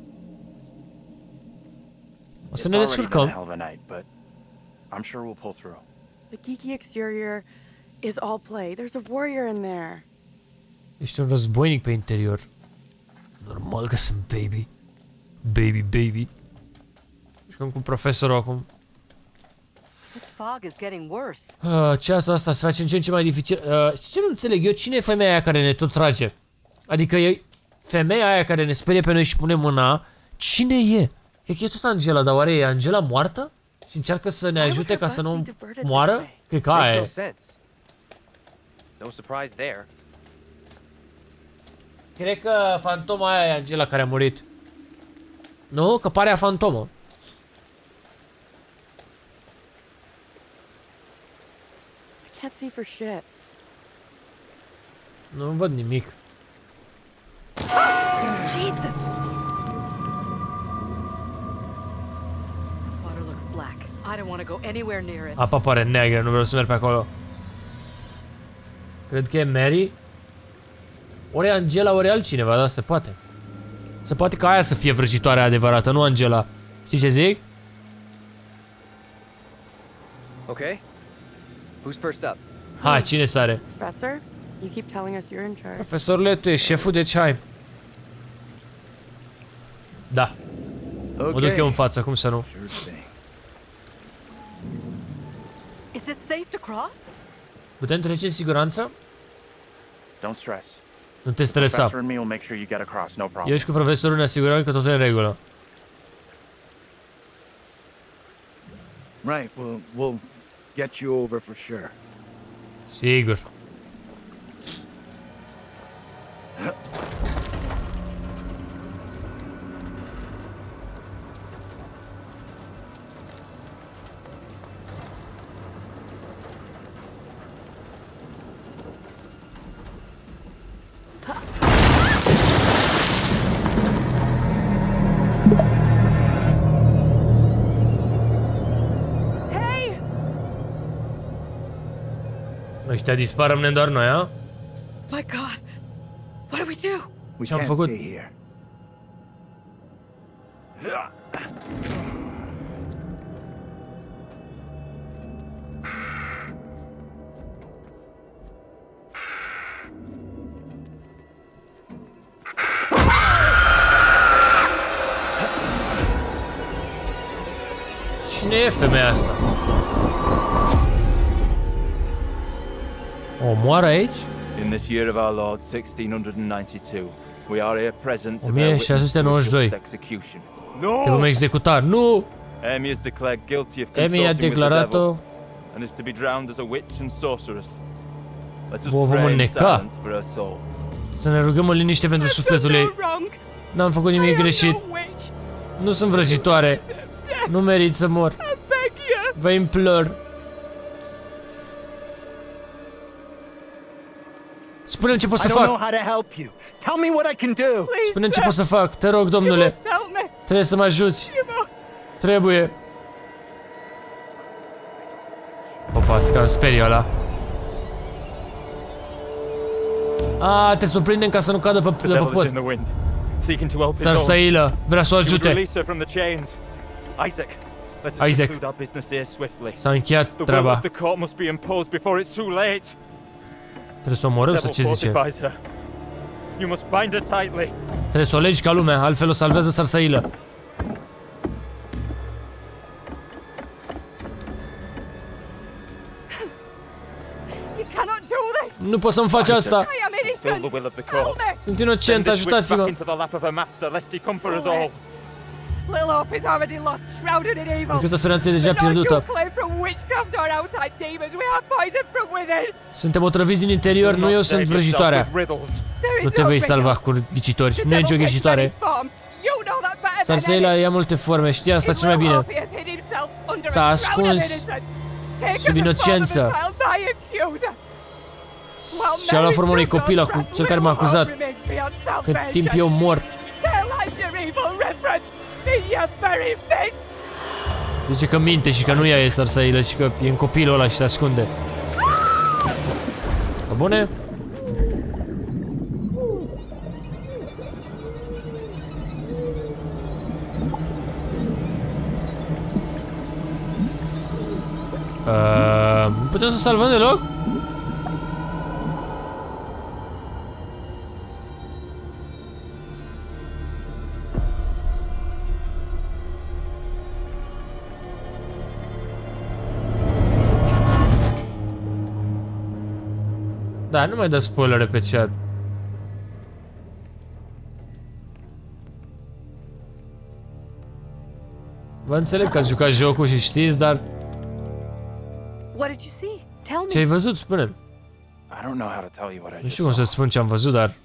O să It's ne already been a descurcăm. hell of a night, but I'm sure we'll pull through. The geeky exterior is all play. There's a warrior in there. Ești un războinic pe interior. Normal că sunt baby. Baby, baby. Jucăm cu profesorul acum. This fog is getting worse. Uh, ceasul asta se face în ce în ce mai dificil. Uh, știi ce nu înțeleg eu? Cine e femeia aia care ne tot trage? Adică e femeia aia care ne sperie pe noi și pune mâna. Cine e? Cred că e tot Angela, dar oare e Angela moartă? Și încearcă să ne ajute ca să nu moară? Cred că aia Makes no e. sense. No surprise there. Cred că fantoma aia e Angela care a murit. Nu? Că pare a fantomă. I can't see for shit. Nu văd nimic. Jesus! Water looks black. I don't want to go anywhere near it. Apa pare neagră, nu vreau să merg pe acolo. Cred că e Mary. Ori e Angela, ori e altcineva, dar se poate. Se poate ca aia să fie vrăjitoarea adevărată, nu Angela. Știi ce zic? Okay. Who's first up? Hai, cine sare? Professor, you keep telling us you're in charge. Profesorule, tu ești șeful, deci hai. Da. Mă duc eu în față, cum să nu? Sure thing. Is it safe to cross? Putem trece în siguranță? Don't stress. Nu te stresa. Professor and me will make sure you get across, no problem. Eu și cu profesorul ne asigurăm că totul e în regulă. Right, well, we'll get you over for sure. Sigur. Hey! Ăștia dispar, rămânem doar noi, a? My God! What do we do? We Ce-am can't făcut? stay here. Cine e femeia asta? O moară aici? In this year of our Lord, sixteen ninety-two, we are here present to bear witness to a just șaisesute nouăzeci și doi. execution. Te vom executa. Nu! Amy is declared guilty of Amy a consorting with the declarat-o. devil and is to be drowned as a witch and sorceress. Let us Vă vom pray in înneca. silence for her soul. Să ne rugăm în liniște pentru sufletul ei. Wrong. N-am făcut nimic greșit. Witch. Nu sunt vrăjitoare. Nu merit să mor. Beg you. Vă implor. Spune-mi ce pot I să don't know fac. how to help you. Tell me what I can do. Spune-mi ce pot să fac. Te rog, domnule. Help me. Trebuie să mă ajuți. You must. Trebuie. Opa, să cam sperie ăla. A, trebuie să o prindem ca să nu cadă pe, The pe devil is pod. in the wind, seeking to help his own. Sarsailă, vrea să o He would ajute. release her from the chains. Isaac, let us Isaac. conclude our business here swiftly. S-a încheiat The will treaba. of the court must be imposed before it's too late. Trebuie să o omorâm sau Devil ce zice? fortifies her. You must bind her tightly. Trebuie să o legi ca lumea, altfel o salvează Sarsailă. You cannot do this. Nu poți să-mi faci asta. I am Fulfill innocent. the will of the Help court. me. Sunt Send inocent, this witch back ajutați-mă. into the lap of her master, lest he come for us all. Little hope is already lost, shrouded in evil. Această speranță e deja But not you pierdută. claim from witchcraft or outside demons. We have poison from within. Suntem otrăviți din interior, nu eu sunt vrăjitoarea. There is Nu te no vei riddle. salva cu ghicitori, The nu e nicio devil takes many ghicitoare. forms. You know that better than Sarsaila any. ia multe forme, știi asta His cel mai little bine. Hopi has hid himself under S-a a shroud of ascuns innocence, taken sub the form of a inocență. child by accuser. While Și a luat Mary forma unui still copil, goes acu- back, cel care m-a little acuzat. hope remains Cât timp eu mor. Zice că minte și că nu ea e Sarsailă, ci că e în copilul ăla și se ascunde. Bă, bune? Uh, putem să salvăm deloc? Da, nu mai dă spoilere pe chat. Vă înțeleg că ați jucat jocul și știți, dar... Ce ai văzut, spune-mi. Nu știu cum să spun ce am văzut, dar...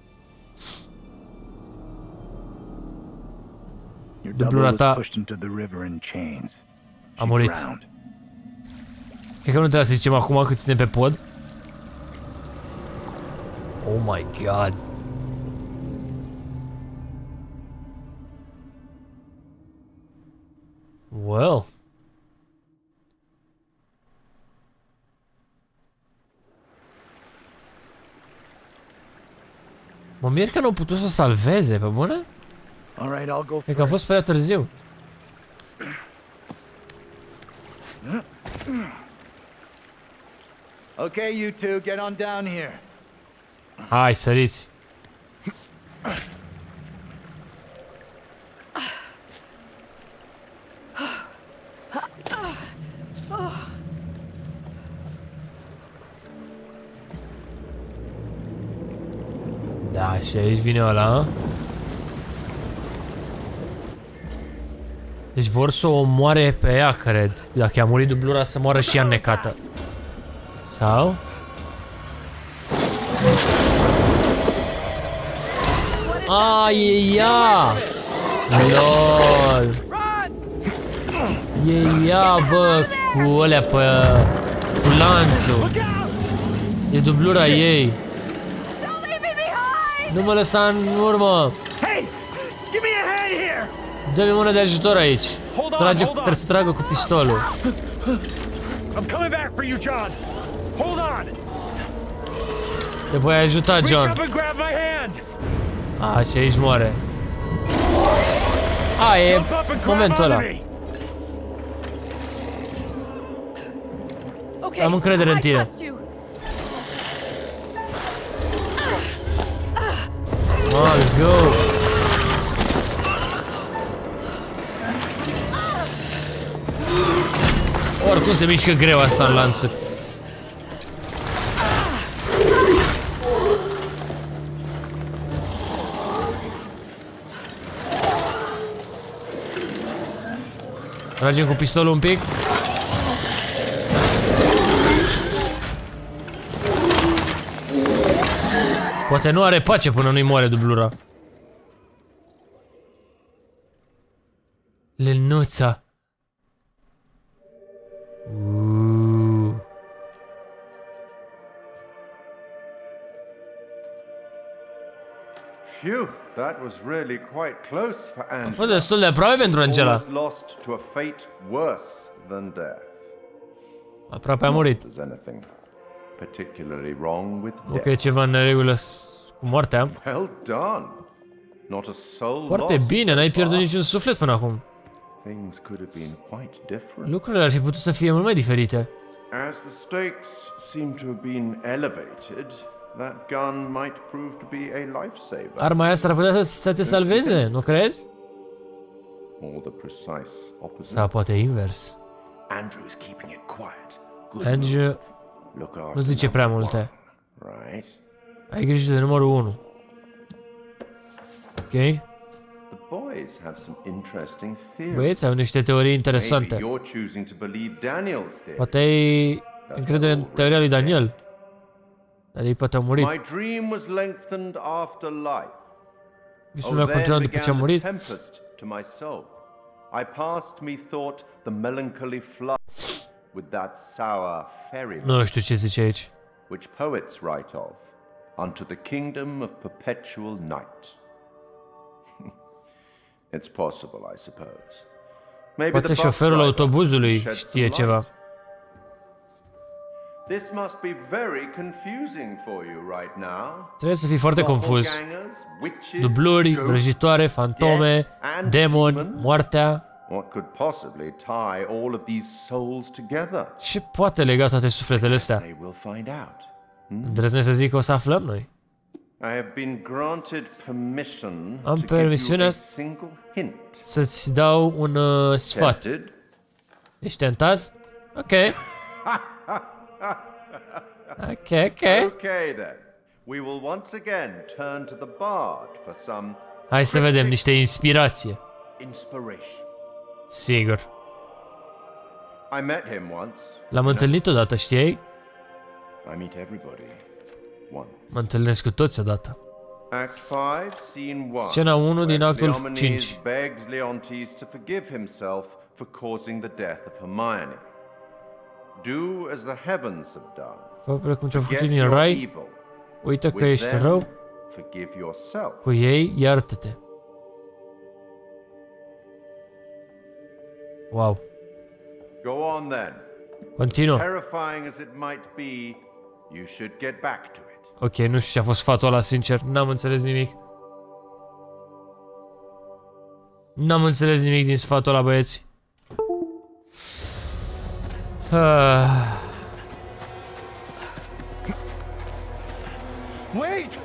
Dublura ta... a murit. Cred că nu trebuie să zicem acum cât suntem pe pod. Oh my god. Well. Mă mir că nu au putut să salveze, pe bune? Cred că a fost prea târziu. Okay, you two, get on down here. Hai, săriți. Da, și aici vine ăla. Deci vor să o omoare pe ea, cred. Dacă a murit dublura, să moară și ea necată. Sau? A, e ea! LOL! E ea, bă, cu ălea pe... cu lanțul. E dublura ei. Nu mă lăsa în urmă! Dă-mi mână de ajutor aici. Trage, trebuie să tragă cu pistolul. Te voi ajuta, John. A, și aici moare. A, e momentul ăla. Am încredere în tine. Let's go. Oricum se mișcă greu asta în lanțuri. Tragem cu pistolul un pic. Poate nu are pace până nu-i moare dublura. Lenuța. Uuuu. Phew, that was really quite close for Angela. A fost destul de aproape pentru Angela. Almost lost to a fate worse than death. Aproape a murit. Is anything particularly wrong with death? Ok, ceva în regulă cu moartea. Well done. Not a soul Foarte bine, n-ai pierdut niciun suflet până acum. Things could have been quite different. Lucrurile ar fi putut să fie mult mai diferite. As the stakes seem to have been elevated, that gun might prove to be a lifesaver. Arma aia s-ar putea să te salveze, nu crezi? Or the precise opposite. Sau poate invers. Andrew is keeping it quiet. Good Andrew nu zice prea multe. Right. Ai grijă de numărul unu. Ok. The boys have some interesting theories. Băieți au niște teorii interesante. Maybe you're choosing to believe Daniel's theory. Poate ai încredere în teoria lui Daniel. Dar ei poate au murit. My dream was lengthened after life. Visul meu a continuat după ce a murit. To my soul. I passed me thought the melancholy flood with that sour fairy. Nu știu ce zice aici. Which poets write of unto the kingdom of perpetual night. It's possible, I suppose. Maybe Poate șoferul autobuzului știe ceva. This must be very confusing for you right now. Trebuie să fii foarte confuz. Dubluri, vrăjitoare, fantome, demoni, moartea. What could possibly tie all of these souls together? Ce poate lega toate sufletele astea? Îndrăznesc să zic că o să aflăm noi. I have been granted permission Am to give you permisiunea a single hint. să-ți dau un uh, sfat. Tempted? Ești tentat? Ok. Ok, ok. Okay then. We will once again turn to the bard for some Hai să vedem niște inspirație. inspiration. Sigur. I met him once. L-am întâlnit odată, știi? I meet everybody once. Mă întâlnesc cu toți odată. Act five, scene one. Scena unu din where actul Cleomenes cinci. begs Leontes to forgive himself for causing the death of Hermione. Do as the heavens have done. Fă precum ce-a făcut Forget din your rai. evil. Uită că With ești them, rău. forgive yourself. Cu ei, iartă-te. Wow. Go on then. Continuă. Terrifying as it might be, you should get back to it. Ok, nu știu ce a fost sfatul ăla, sincer. N-am înțeles nimic. N-am înțeles nimic din sfatul ăla, băieți. Ah. Wait!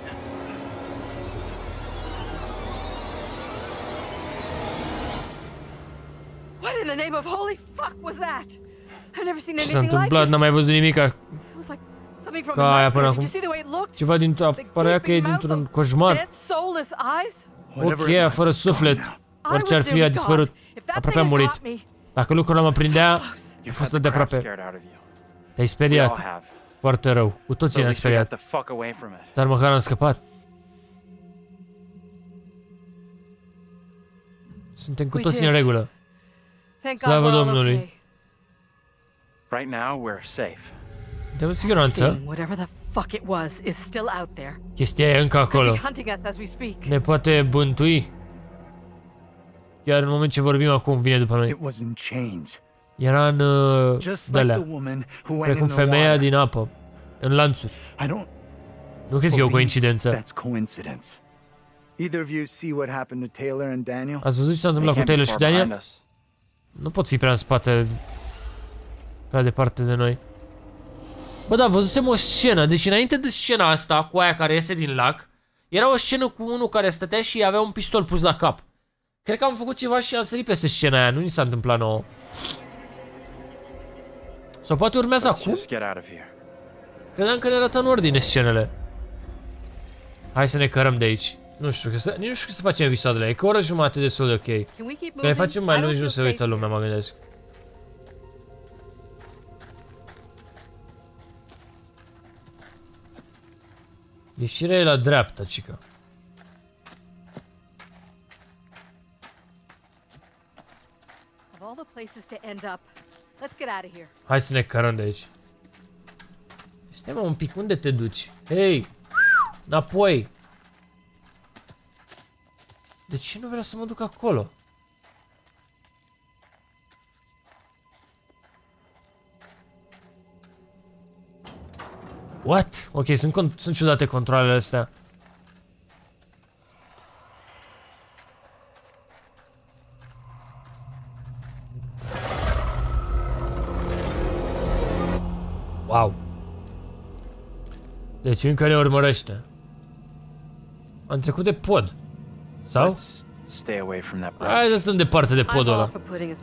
What in the name of holy fuck was that? I've never seen Ce s-a anything like întâmplat? it. N-am mai văzut nimic. It was like something from a Ca aia până nightmare. acum. Did you see the way it looked? Ceva dintr-o... Părea că e dintr-un coșmar. Dead, soulless eyes? Ochii ăia fără suflet. Orice ar fi, a dispărut. Aproape a murit. Dacă lucrul ăla mă prindea, a fost de aproape. Te-ai speriat. Foarte rău. Cu toții ne-am speriat. Dar măcar am scăpat. Suntem cu toții în regulă. Slavă Domnului. Right now, we're safe. Suntem în siguranță. Whatever the fuck it was is still out there. Chestia e încă acolo. Hunting us as we speak. Ne poate bântui. Chiar în moment ce vorbim acum, vine după noi. It was in chains. Era în uh, Just like de-alea. the woman who went Precum in the femeia water. din apă. În lanțuri. I don't Nu cred că e o believe coincidență. That's coincidence. Either of you see what happened to Taylor and Daniel? Ați văzut ce s-a întâmplat cu Taylor și Daniel? Nu pot fi prea în spate, prea departe de noi. Bă, da, văzusem o scenă, deci înainte de scena asta, cu aia care iese din lac, era o scenă cu unul care stătea și avea un pistol pus la cap. Cred că am făcut ceva și am sărit peste scena aia, nu ni s-a întâmplat nouă. Sau poate urmează acum? Credeam că ne arată în ordine scenele. Hai să ne cărăm de aici. Nu știu, că să, nici nu știu că să facem episoadele, e că o oră jumate destul de ok. Că le facem mai lungi, nu se uită lumea, mă gândesc. Ieșirea e la dreapta, cică. Hai să ne cărăm de aici. Stai mă un pic, unde te duci? Hei! Înapoi! De ce nu vrea să mă duc acolo? What? Ok, sunt, sunt ciudate controlele astea. Wow. Deci încă ne urmărește. Am trecut de pod. Sau? Hai să stăm departe de podul ăla.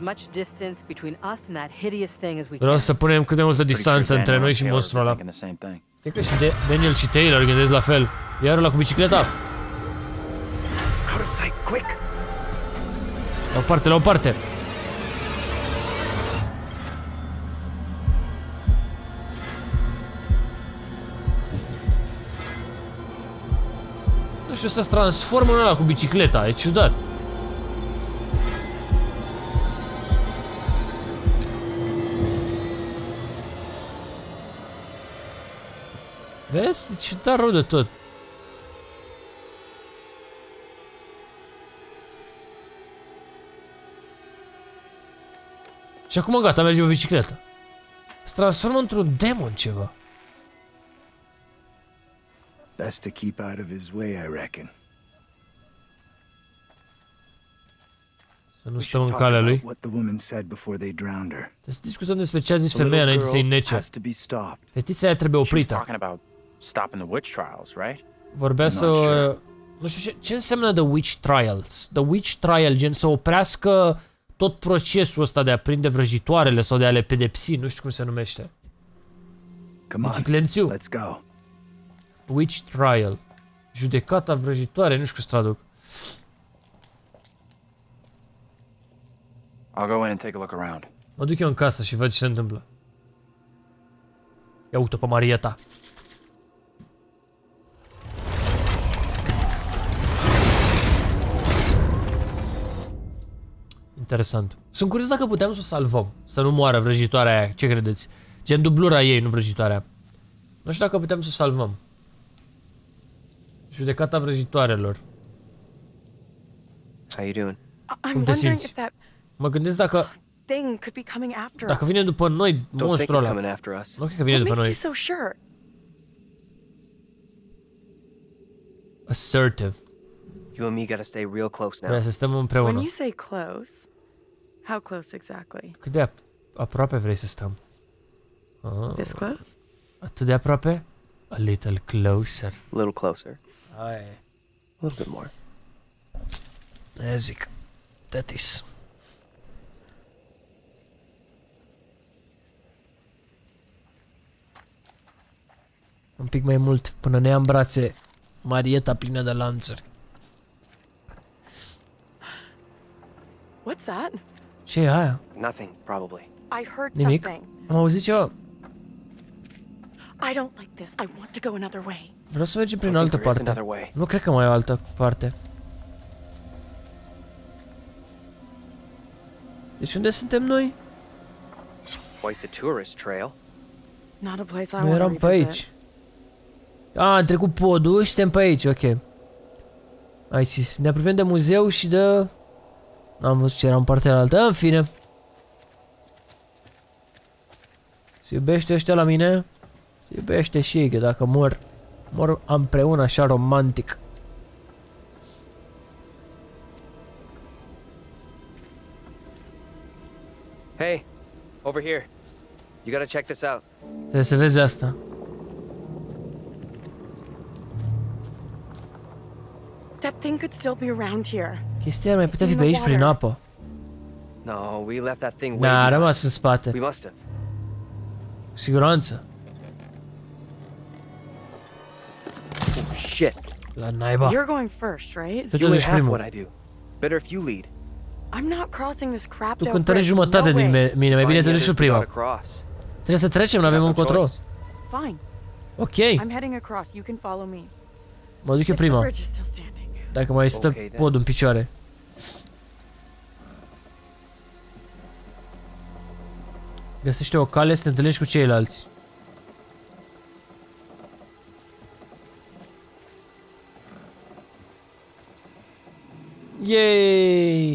Vreau să punem cât de multă distanță între noi și monstrul ăla. Cred că și de Daniel și Taylor gândesc la fel. Iar ăla cu bicicleta. La o parte, la o parte. Nu știu, să se transformă în ăla cu bicicleta, e ciudat. Vezi? E ciudat rău de tot. Și acum gata, merge pe bicicletă. Se transformă într-un demon ceva. Best to keep out of his way, I reckon. Să nu stăm în calea lui. What the woman said before they drowned her. Să discutăm despre ce a zis femeia înainte să-i nece. Fetița aia trebuie oprită. Stopping the witch trials, right? Vorbea să... Nu știu ce, ce înseamnă The Witch Trials. The Witch Trial, gen să oprească tot procesul ăsta de a prinde vrăjitoarele sau de a le pedepsi, nu știu cum se numește. Biciclențiu. Let's go. Witch Trial. Judecata vrăjitoare, nu știu cum se traduc. I'll go in and take a look around. Mă duc eu în casă și văd ce se întâmplă. Ia uite-o pe Marieta. Interesant. Sunt curios dacă puteam să o salvăm. Să nu moară vrăjitoarea aia. Ce credeți? Gen dublura ei, nu vrăjitoarea. Nu știu dacă puteam să o salvăm. Judecata vrăjitoarelor. How you doing? Cum te simți? Mă gândesc dacă... Dacă vine după noi monstrul ăla. Nu cred că vine după noi. Assertive. You and me gotta stay real close now. Trebuie să stăm împreună. When you say close, how close exactly? Cât de aproape vrei să stăm? Ah. This close? Atât de aproape? A little closer. A little closer. Hai. A little bit more. Aia zic. That is. Un pic mai mult până ne ia în brațe Marieta plină de lanțuri. What's that? Ce e aia? Nothing, probably. I heard Nimic? something. Am auzit ceva. I don't like this. I want to go another way. Vreau să mergem prin altă parte. Nu cred că mai e o altă parte. Deci unde suntem noi? Quite the tourist trail. Not a place I Nu want eram to pe aici. A, am trecut podul și suntem pe aici, ok. Aici, ne apropiem de muzeu și de... Am văzut ce era în partea altă, în fine. Se iubește ăștia la mine? Se iubește și ei, că dacă mor, mor împreună așa romantic. Hey, over here. You gotta check this out. Trebuie să vezi asta. That thing could still be around here. Chestia ar mai putea fi pe aici prin apă. No, we left that thing way Da, a rămas în spate. We must have. Cu siguranță. Oh shit. La naiba. You're going first, right? Tu te duci primul. What I do. Better if you lead. I'm not crossing this crap. Tu cântărești jumătate din mine, mai bine te duci tu prima. Trebuie să trecem, n-avem încotro. Fine. Ok. I'm heading across. You can follow me. Mă duc eu prima. Dacă mai stă podul în picioare. Găsește o cale să te întâlnești cu ceilalți. Yay!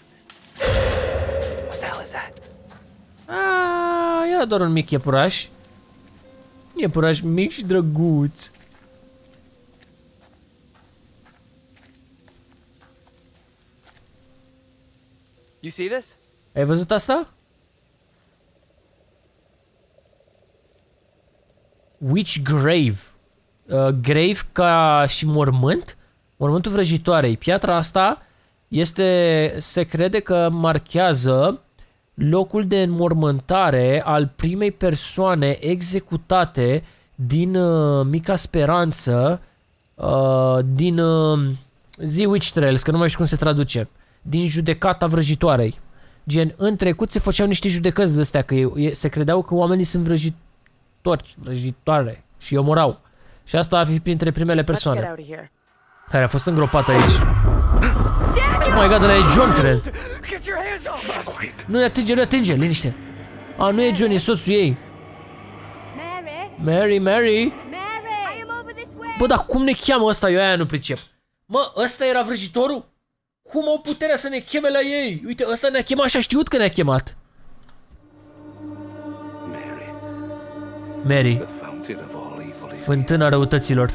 What the hell is that? Ah, era doar un mic iepuraș. Iepuraș mic și drăguț. You see this? Ai văzut asta? Witch Grave. Uh, grave ca și mormânt? Mormântul vrăjitoarei. Piatra asta este, se crede că marchează locul de înmormântare al primei persoane executate din uh, Mica Speranță, uh, din uh, zi Witch Trials, că nu mai știu cum se traduce, din judecata vrăjitoarei. Gen, în trecut se făceau niște judecăți de astea, că e, se credeau că oamenii sunt vrăjitori, vrăjitoare și omorau. Și asta ar fi printre primele persoane care a fost îngropată aici. Oh my god, ăla e John, cred. Nu-i atinge, nu-i atinge, liniște. A, nu e John, e soțul ei. Mary, Mary. Bă, dar cum ne cheamă ăsta? Eu aia nu pricep. Mă, ăsta era vrăjitorul? Cum au puterea să ne cheme la ei? Uite, ăsta ne-a chemat și a știut că ne-a chemat. Mary. Fântâna răutăților.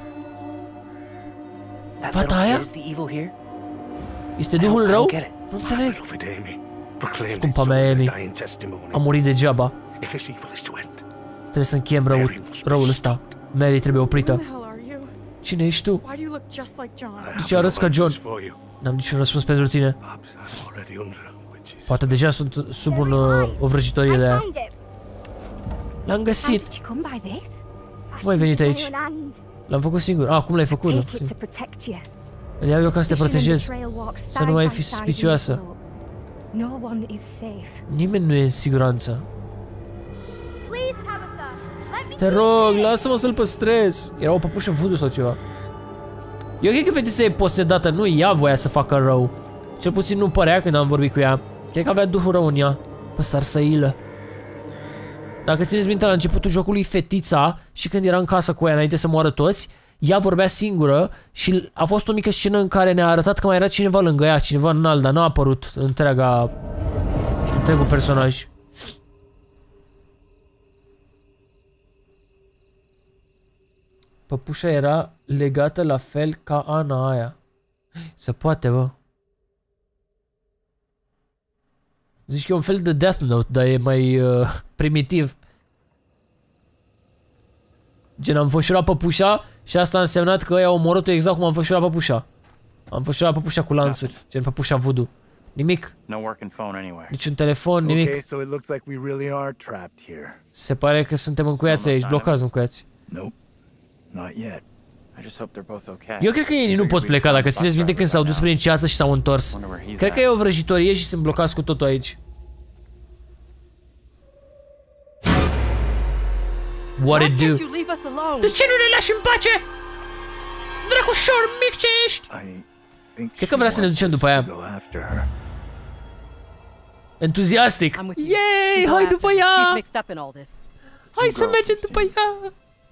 Fata aia? Este duhul rău? Nu înțeleg. Scumpa mea Amy, a murit degeaba. Trebuie să încheiem răul, răul ăsta. Mary trebuie oprită. Cine ești tu? De ce arăți ca John? N-am niciun răspuns pentru tine. Poate deja sunt sub un, uh, o vrăjitorie de aia. L-am găsit. Cum ai venit aici? L-am făcut singur. Ah, cum l-ai făcut? Îl iau eu ca să te protejez. Să nu mai fi suspicioasă. Nimeni nu e în siguranță. Te rog, lasă-mă să-l păstrez. Era o păpușă voodoo sau ceva. Eu cred că fetița e posedată, nu ea voia să facă rău. Cel puțin nu părea când am vorbit cu ea. Cred că avea duhul rău în ea. Păsărsăilă. Dacă țineți minte la începutul jocului, fetița, și când era în casă cu ea înainte să moară toți, ea vorbea singură și a fost o mică scenă în care ne-a arătat că mai era cineva lângă ea, cineva înalt, dar n-a apărut întreaga, întregul personaj. Păpușa era legată la fel ca Ana aia. Se poate, bă. Zici că e un fel de Death Note, dar e mai uh, primitiv. Gen, am fășurat păpușa și asta a însemnat că ăia au omorât-o exact cum am fășurat păpușa. Am fășurat păpușa cu lanțuri, gen păpușa voodoo. Nimic. Nici un telefon, nimic. Se pare că suntem încuiați aici, blocați încuiați. Eu cred că ei nu pot pleca, dacă țineți minte când s-au dus prin ceață și s-au întors. Cred că e o vrăjitorie și sunt blocați cu totul aici. What it do? De ce nu ne lași în pace? Dracușor mic ce ești! Cred că vrea să ne ducem după ea. Entuziastic! Yay! Hai după ea! Hai să mergem după ea!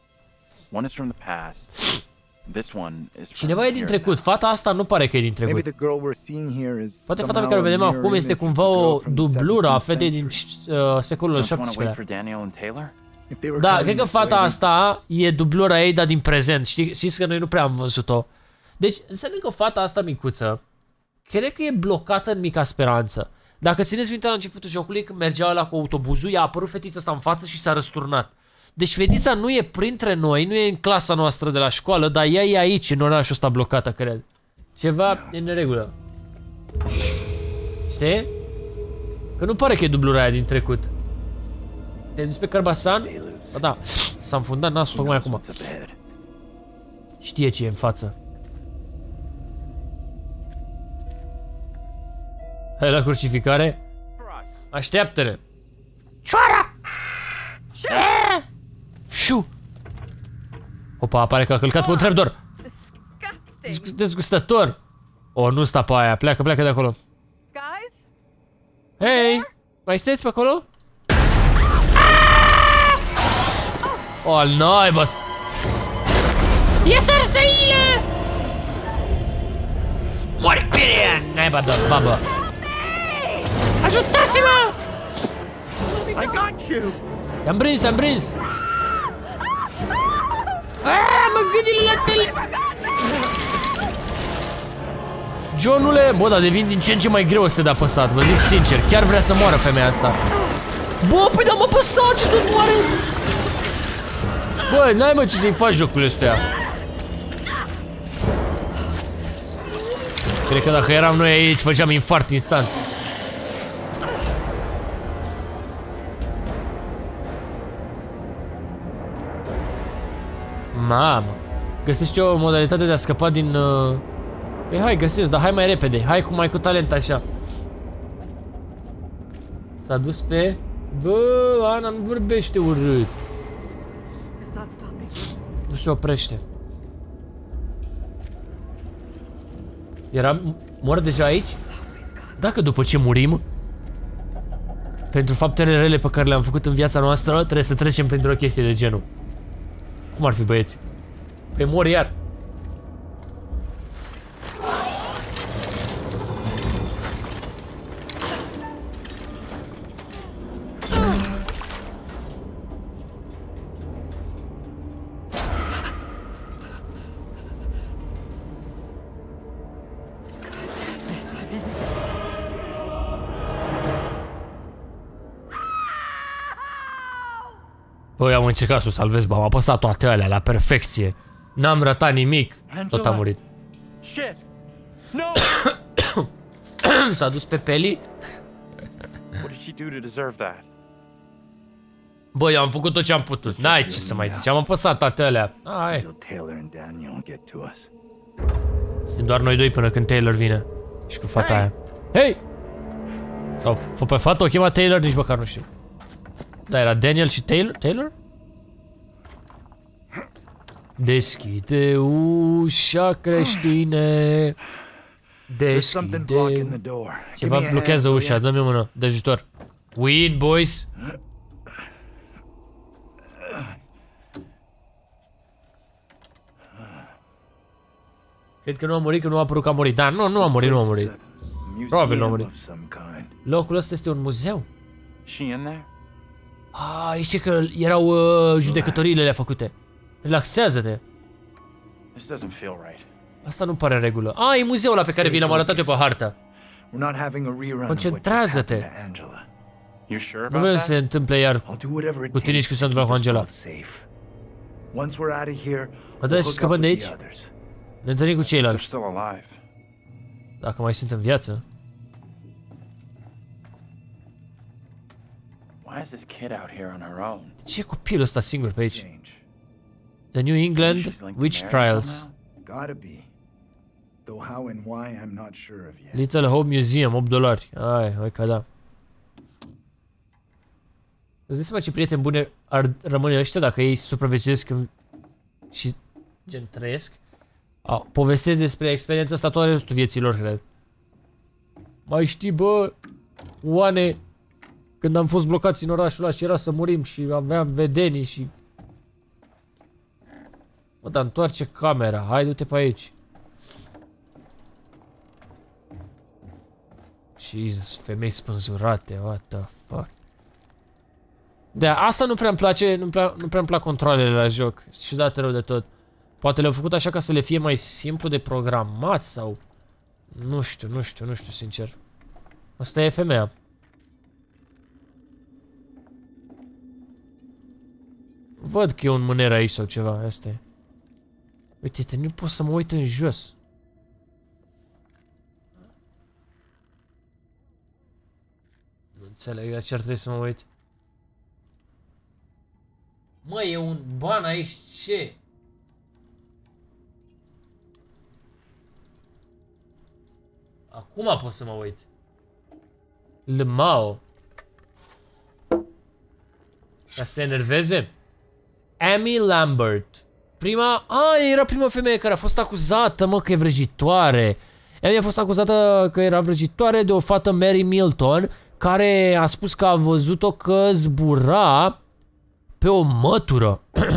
Cineva e din trecut. Fata asta nu pare că e din trecut. Poate fata pe care o vedem acum este cumva o dublură a fetei din uh, secolul al șaptesprezecelea. Da, cred că fata asta e dublura ei, dar din prezent. Știi, știți că noi nu prea am văzut-o. Deci, înseamnă că fata asta micuță, cred că e blocată în Mica Speranță. Dacă țineți minte la începutul jocului, când mergea ăla cu autobuzul, i-a apărut fetița asta în față și s-a răsturnat. Deci fetița nu e printre noi, nu e în clasa noastră de la școală, dar ea e aici, în orașul ăsta blocată, cred. Ceva e în neregulă. Știi? Că nu pare că e dublura aia din trecut. Te-ai dus pe Carbasan? Ba da, s-a înfundat nasul tocmai acum. Știe ce e în față. Hai la crucificare. Așteaptă-le. Cioara! Șu! Opa, apare că a călcat pe un trepdor. Dezgustător. O, nu sta pe aia, pleacă, pleacă de acolo. Hei, mai sunteți pe acolo? O, al naiba! E sărsăile! Mori bine, naiba de babă! Ajutați-mă! Te-am prins, te-am prins! Aaaa, mă gândile la tele! Johnule, bă, dar devin din ce în ce mai greu să te dea apăsat, vă zic sincer, chiar vrea să moară femeia asta. Bă, păi da, m-a apăsat și tot moare! Bă, n-ai mă ce să-i faci jocurile astea. Cred că dacă eram noi aici, făceam infart instant. Mamă, găsești o modalitate de a scăpa din... Uh... Păi hai, găsesc, dar hai mai repede. Hai cu mai cu talent așa. S-a dus pe... Bă, Ana nu vorbește urât. Nu se oprește. Era... Mor deja aici? Dacă după ce murim, pentru faptele rele pe care le-am făcut în viața noastră, trebuie să trecem pentru o chestie de genul. Cum ar fi, băieți? Păi mor iar. Băi, am încercat să o salvez, bă, am apăsat toate alea la perfecție. N-am ratat nimic. Tot am murit. Shit. No. S-a dus pe Peli. What did she do to deserve that? Băi, am făcut tot ce am putut. N-ai ce să mai zici. Am apăsat toate alea. Hai. Suntem doar noi doi până când Taylor vine. Și cu fata aia. Hei! Sau, fă pe fata o chema Taylor, nici măcar nu știu. Da, era Daniel și Taylor? Taylor? Deschide ușa, creștine. Deschide. Ceva blochează ușa, dă-mi o mână de ajutor. Weed, boys. Cred că nu a murit, că nu a apărut că a murit. Da, nu, nu a murit, nu a murit. Probabil nu a murit. Locul ăsta este un muzeu. Ah, e că erau uh, judecătoriile alea făcute. Relaxează-te. Asta nu pare în regulă. Ah, e muzeul ăla pe care vi l-am arătat eu pe hartă. Concentrează-te. Nu vrem să se întâmple iar cu tine și cu se întâmplă cu Angela. Odată ce scăpăm de aici, ne întâlnim cu ceilalți. Dacă mai sunt în viață. De ce e copilul ăsta singur pe aici? The New England Witch Trials. Little Hope Museum, opt dolari. Ai, hai că da. Îți dai seama ce prieteni bune ar rămâne ăștia dacă ei supraviețuiesc și gen trăiesc? Au, povestesc despre experiența asta toată restul vieții lor, cred. Mai știi, bă, Oane, când am fost blocați în orașul ăla și era să murim și aveam vedenii și... Mă, dar întoarce camera, hai du-te pe aici. Jesus, femei spânzurate, what the fuck. De asta nu prea-mi place, nu prea, nu prea-mi plac controlele la joc, ciudat rău de tot. Poate le-au făcut așa ca să le fie mai simplu de programat sau... Nu știu, nu știu, nu știu, sincer. Asta e femeia. Văd că e un mâner aici sau ceva, asta e. Uite-te, nu pot să mă uit în jos. Nu înțeleg la ce ar trebui să mă uit. Mă, e un ban aici, ce? Acum pot să mă uit. Lmao. Ca să te enerveze? Amy Lambert. Prima... A, era prima femeie care a fost acuzată, mă, că e vrăjitoare. Amy a fost acuzată că era vrăjitoare de o fată, Mary Milton, care a spus că a văzut-o că zbura pe o mătură.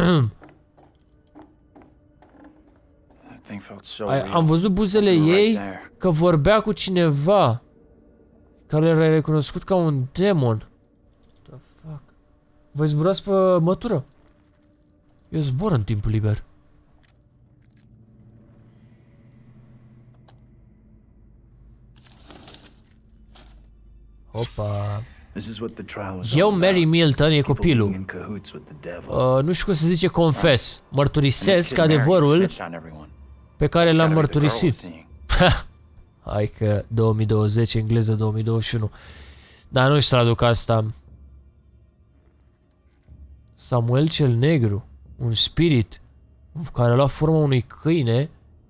Am văzut buzele ei că vorbea cu cineva care l-a recunoscut ca un demon. The fuck? Voi zburați pe mătură? Eu zbor în timpul liber. Opa. Eu, Mary Milton, e copilul. Uh, nu știu cum se zice confes. Mărturisesc adevărul pe care l-am mărturisit. Hai că două mii douăzeci, engleză două mii douăzeci și unu. Dar nu știu să traduc asta. Samuel cel Negru. Un spirit care a luat forma unui câine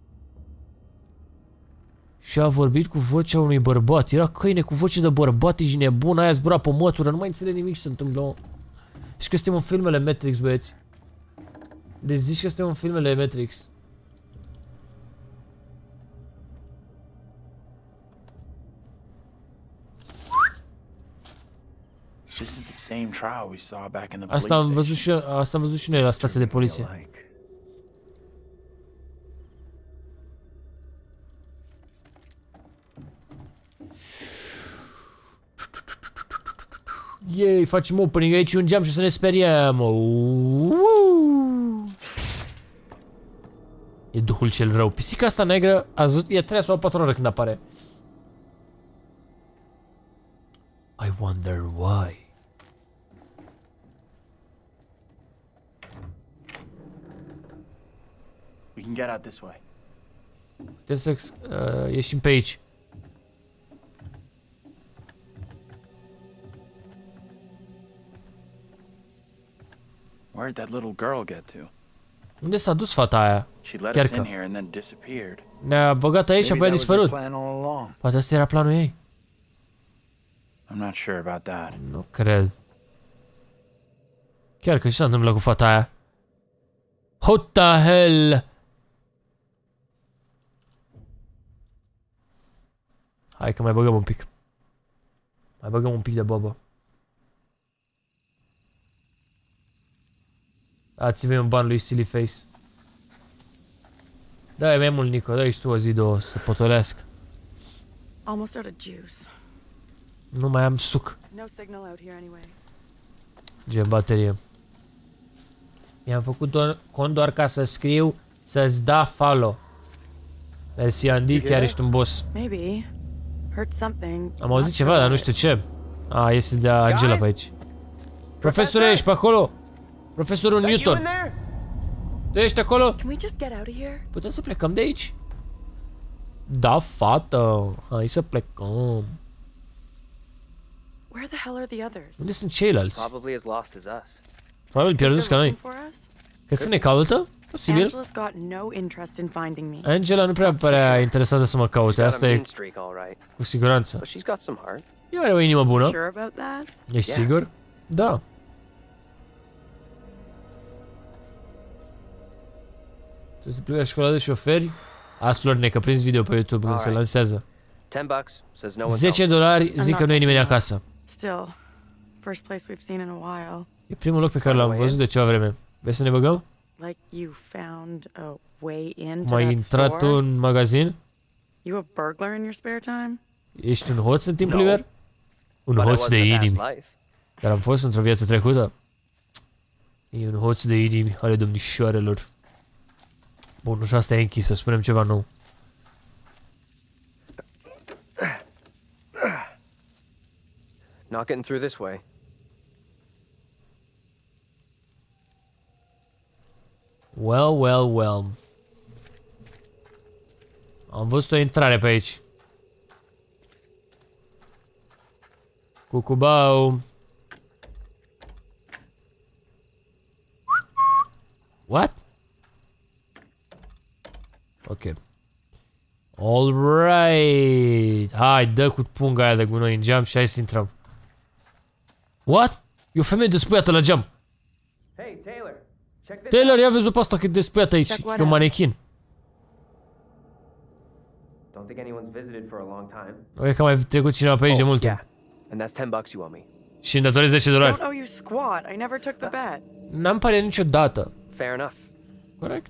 și a vorbit cu vocea unui bărbat. Era câine cu voce de bărbat, ești nebun, aia zbura pe mătură, nu mai înțeleg nimic ce se întâmplă. Și că suntem în filmele Matrix, băieți. Deci zici că suntem în filmele Matrix. Asta am văzut și, asta am văzut și noi la stația de poliție. Yay, facem opening aici un geam și să ne speriem. E duhul cel rău. Pisica asta negră a zis, e treia sau a patra oră când apare. I wonder why. We can get out this way. Putem să uh, ieșim pe aici. Where'd that little girl get to? Unde s-a dus fata aia? She let Chiar us in că here and then disappeared. ne-a băgat aici și apoi a dispărut. Poate asta era planul ei. I'm not sure about that. Nu cred. Chiar că ce s-a întâmplat cu fata aia? What the hell? Hai că mai băgăm un pic. Mai băgăm un pic de bobă. Dați-mi un ban lui Silly Face. Da, mai mult, Nico, dă-i și tu o zi, două, să potolească. Almost out of juice. Nu mai am suc. No signal out here anyway. Gen baterie. Mi-am făcut doar, cont doar ca să scriu să-ți da follow. Mersi, Andy, chiar ești un boss. Maybe. Heard something. Am auzit ceva, dar nu știu ce. A, este de Angela pe aici. Profesore, ești pe acolo? Profesorul Newton. Tu ești acolo? Can we just get out of here? Putem să plecăm de aici? Da, fată. Hai să plecăm. Where the hell are the others? Unde sunt ceilalți? Probably as lost as us. Probabil pierduți ca noi. Crezi că ne caută? Posibil. Angela's got no interest in finding me. Angela nu prea părea interesată să mă caute, asta e cu siguranță. Ea are o inimă bună. Sure about that? Ești sigur? Da. Trebuie să plec la școala de șoferi? Azi, Lorne, că prinzi video pe YouTube când se lansează. zece dolari, zic că nu e nimeni acasă. Still, first place we've seen in a while. E primul loc pe care l-am văzut de ceva vreme. Vrei să ne băgăm? Like you found a way into M-ai that intrat store? tu în magazin? You a burglar in your spare time? Ești un hoț în timp liber? Un hoț de inimi. Dar am fost într-o viață trecută. E un hoț de inimi ale domnișoarelor. Bun, și asta e închis, să spunem ceva nou. Not getting through this way. Well, well, well. Am văzut o intrare pe aici. Cucubau. What? Ok. Alright. Hai, dă cu punga aia de gunoi în geam și hai să intrăm. What? E o femeie despuiată la geam. Hey, Taylor. Check this Taylor, ia vezi-o pe asta cât despuiată aici. E un manechin. Don't think anyone's visited for a long time. Nu e că a mai trecut cineva pe aici de mult timp. And that's ten bucks you owe me. Și îmi datorezi zece dolari. Don't owe you squat. I never took the bet. N-am pariat niciodată. Fair enough. Corect.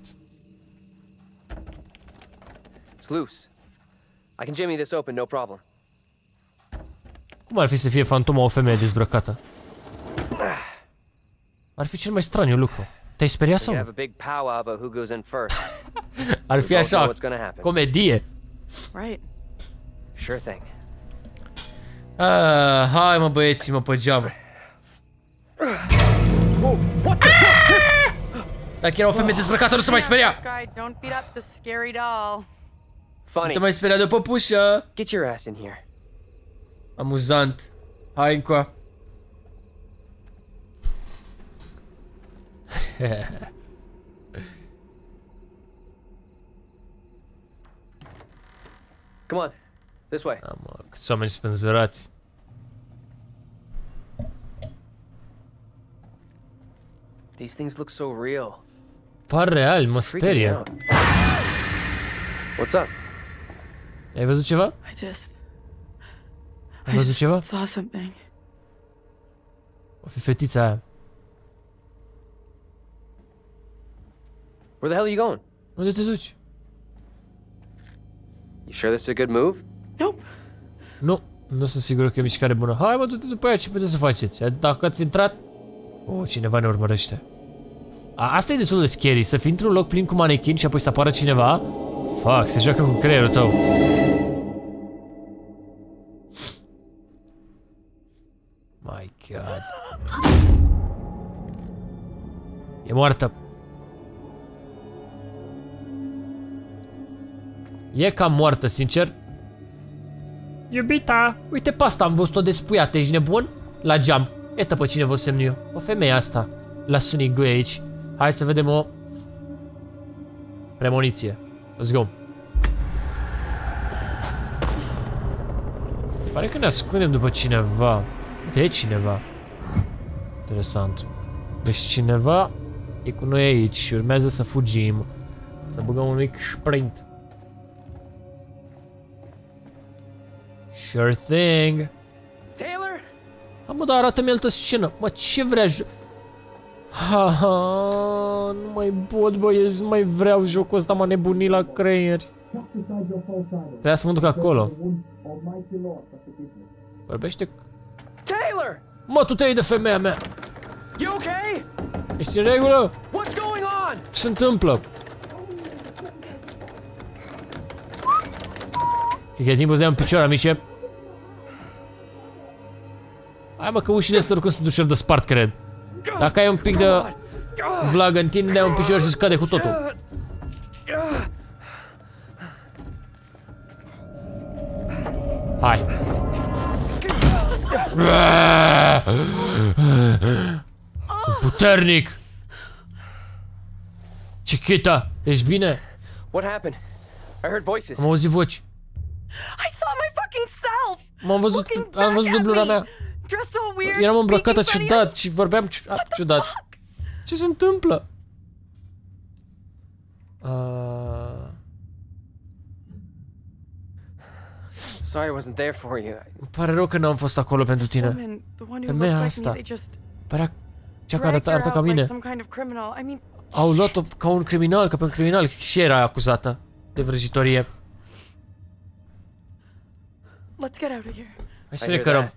It's loose. I can jimmy this open, no problem. Cum ar fi să fie fantoma o femeie dezbrăcată? Ar fi cel mai straniu lucru. Te-ai speriat sau nu? Ar fi așa, comedie. Right. Sure thing. Ah, hai mă băieții, mă pe geamă. Dacă era o femeie dezbrăcată, nu se mai speria. Don't beat up the scary doll. Nu te mai speria de o păpușă. Get your ass in here. Amuzant. Hai încoa. Come on, this way. Da, mă, câți oameni spânzărați. These things look so real. Par real, mă sperie. What's up? Ai văzut ceva? I just... Ai văzut ceva? saw something. O fi fetița aia. Where the hell are you going? Unde te duci? You sure this is a good move? Nope. Nu, nu sunt sigur că e mișcare bună. Hai mă, du-te după aia, ce puteți să faceți? Dacă ați intrat... Oh, cineva ne urmărește. A, asta e destul de scary, să fii într-un loc plin cu manechin și apoi să apară cineva. Fuck, se joacă cu creierul tău. My God. E moartă. E cam moartă, sincer. Iubita, uite pe asta, am văzut-o despuiată, ești nebun? La geam. Iată pe cine vă semn eu. O femeie asta. La sânigui aici. Hai să vedem o premoniție. Let's go. Pare că ne ascundem după cineva. De cineva. Interesant. Deci cineva e cu noi aici și urmează să fugim. Să băgăm un mic sprint. Sure thing. Taylor? Ha, mă, dar arată-mi altă scenă. Mă, ce vrea jo... Ha, ha, nu mai pot, băieți, nu mai vreau jocul ăsta, m-a nebunit la creieri. Trebuia să mă duc acolo. Vorbește... Taylor! Mă, tu te iei de femeia mea. You okay? Ești în regulă? What's going on? Ce se întâmplă? Cred că e timpul să dea un picior, amice. Hai, mă, că ușile astea oricum sunt ușor de spart, cred. Dacă ai un pic de vlagă în tine, dai un picior și scade cu totul. Hai. Sunt puternic. Chiquita, ești bine? What happened? I heard voices. Am auzit voci. I saw my fucking self. M-am văzut, am văzut dublura mea. Dressed all weird. Eram îmbrăcată speaking ciudat funny. și vorbeam ciudat. Ce se întâmplă? Uh... Sorry I wasn't there for you. Îmi pare rău că n-am fost acolo pentru tine. Woman, the one who Femeia looked like me, asta they just părea cea care dragged arată, her arată ca out like mine. some kind of criminal. I mean, Au luat-o ca un criminal, ca pe un criminal. Și era acuzată de vrăjitorie. let's get out of here. Hai să ne cărăm.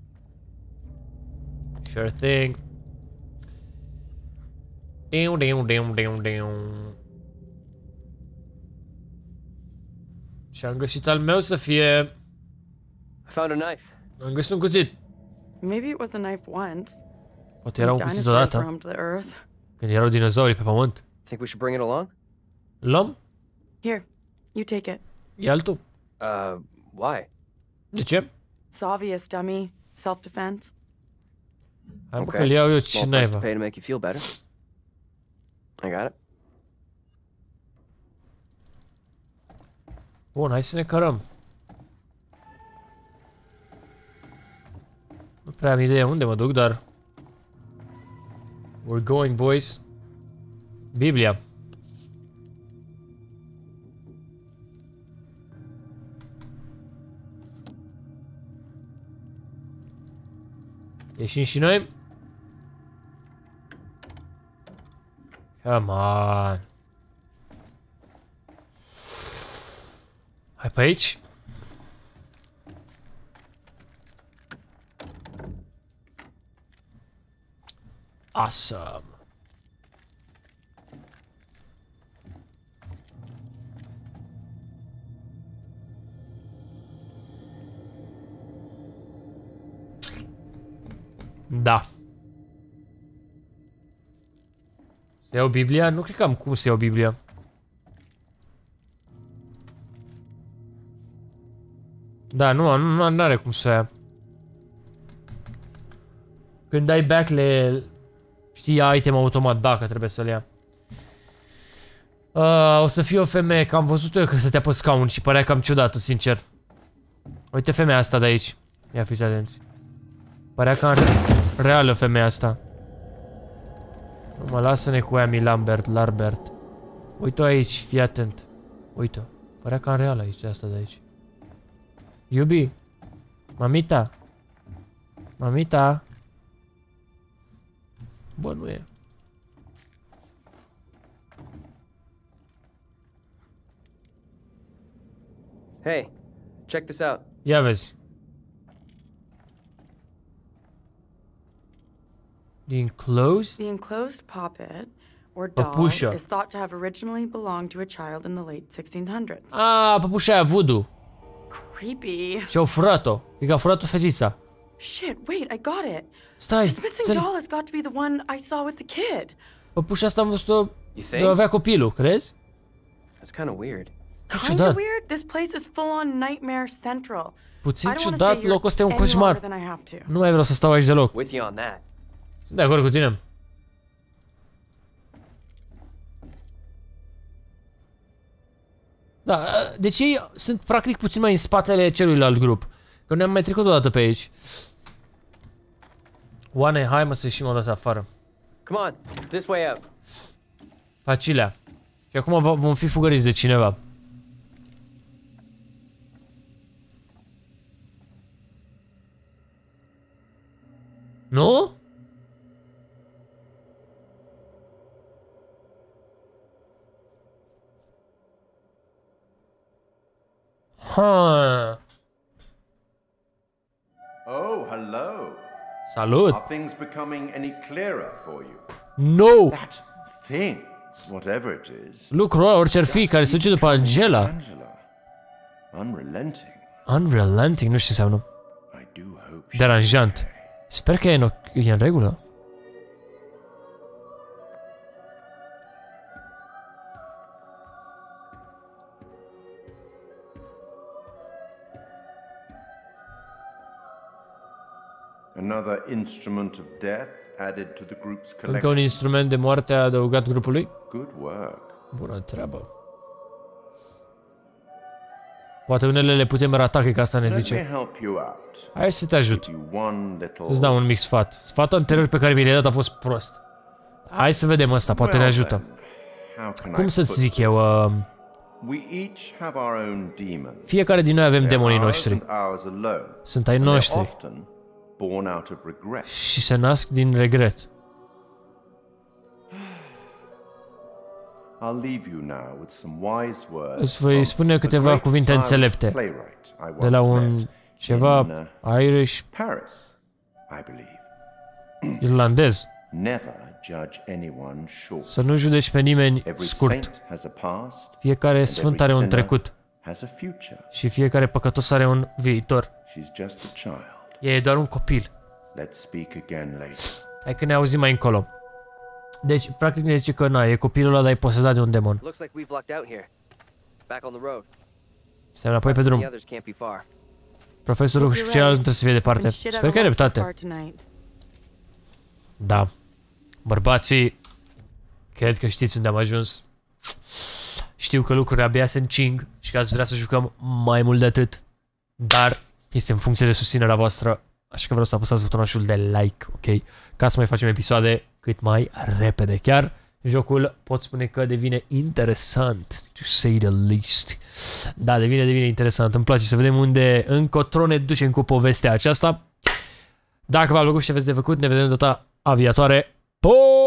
Sure thing. Diu, diu, diu, diu, diu. Și am găsit al meu să fie... I found a knife. Am găsit un cuțit. Maybe it was a knife once. Poate era un when cuțit dinosaurs odată, roamed the earth. când erau dinozaurii pe pământ. Think we should bring it along? Luăm? Here, you take it. E altul. Uh, why? De ce? It's obvious, dummy. Self-defense. Hai mă că îl iau eu, ce Small price to naiba. pay to make you feel better. I got it. Bun, hai să ne cărăm. Nu prea am idee unde mă duc, dar... We're going, boys. Biblia. Ieșim și noi? Come on. Hai pe aici. Awesome. Da. Se iau Biblia? Nu cred că am cum să iau Biblia. Da, nu, nu, nu are cum să o ia. Când dai back le... Știi, ia item automat, dacă trebuie să le ia. Uh, o să fie o femeie, că am văzut eu că stătea pe scaun și părea cam ciudată, sincer. Uite femeia asta de aici. Ia fiți atenți. Părea cam re reală femeia asta. Nu mă, lasă-ne cu Amy Lambert, Larbert. Uite-o aici, fii atent. Uite-o. Părea cam reală aici, asta de aici. Iubi. Mamita. Mamita. Bă, nu e. Hey, check this out. Ia vezi. The enclosed? The enclosed poppet, or doll, Păpușă. is thought to have originally belonged to a child in the late sixteen hundreds. Ah, păpușa aia voodoo. Creepy. Și-au furat-o. E că a furat-o fetița. Shit, wait, I got it. Stai. This missing ține- doll has got to be the one I saw with the kid. Păpușa asta am văzut-o You de think? avea copilul, crezi? That's kind of weird. Kind of weird. This place is full on nightmare central. Puțin ciudat, locul ăsta e un coșmar. Nu mai vreau să stau aici deloc. With you on that. Sunt de acord cu tine. Da, deci ei sunt practic puțin mai în spatele celuilalt grup. Că ne-am mai trecut o dată pe aici. Oane, hai mă să ieșim o dată afară. Come on, this way out. Facilea. Și acum vom fi fugăriți de cineva. Nu? Ha. Oh, hello. Salut. Are things becoming any clearer for you? No. That thing, whatever it is. Lucrul ăla, orice ar fi, care se duce după Angela. Angela. Unrelenting. Unrelenting, nu știu ce înseamnă. I do hope. Deranjant. Sper că e în, e în regulă. Another instrument of death added to the group's collection. Încă un instrument de moarte adăugat grupului. Good work. Bună treabă. Poate unele le putem rata, că asta ne zice. Hai să te ajut. Să-ți dau un mic sfat. Sfatul anterior pe care mi l-ai dat a fost prost. Hai să vedem ăsta, poate ne ajută. Cum să-ți zic eu? Uh... Fiecare din noi avem demonii noștri. Sunt ai noștri. Și se nasc din regret. Îți voi spune câteva cuvinte înțelepte de la un ceva Irish irlandez. Să nu judeci pe nimeni scurt. Fiecare sfânt are un trecut și fiecare păcătos are un viitor. Ea e doar un copil. Hai că ne auzim mai încolo. Deci, practic ne zice că na, e copilul ăla, dar e posedat de un demon. Stai înapoi pe drum. Profesorul și ceilalți nu trebuie să fie departe. Sper că ai dreptate. Da. Bărbații, cred că știți unde am ajuns. Știu că lucrurile abia se încing și că ați vrea să jucăm mai mult de atât. Dar este în funcție de susținerea voastră. Așa că vreau să apăsați butonașul de like, ok? Ca să mai facem episoade cât mai repede. Chiar jocul pot spune că devine interesant, to say the least. Da, devine, devine interesant. Îmi place să vedem unde încotro ne ducem cu povestea aceasta. Dacă v-a plăcut și aveți de făcut, ne vedem data a viitoare. Po!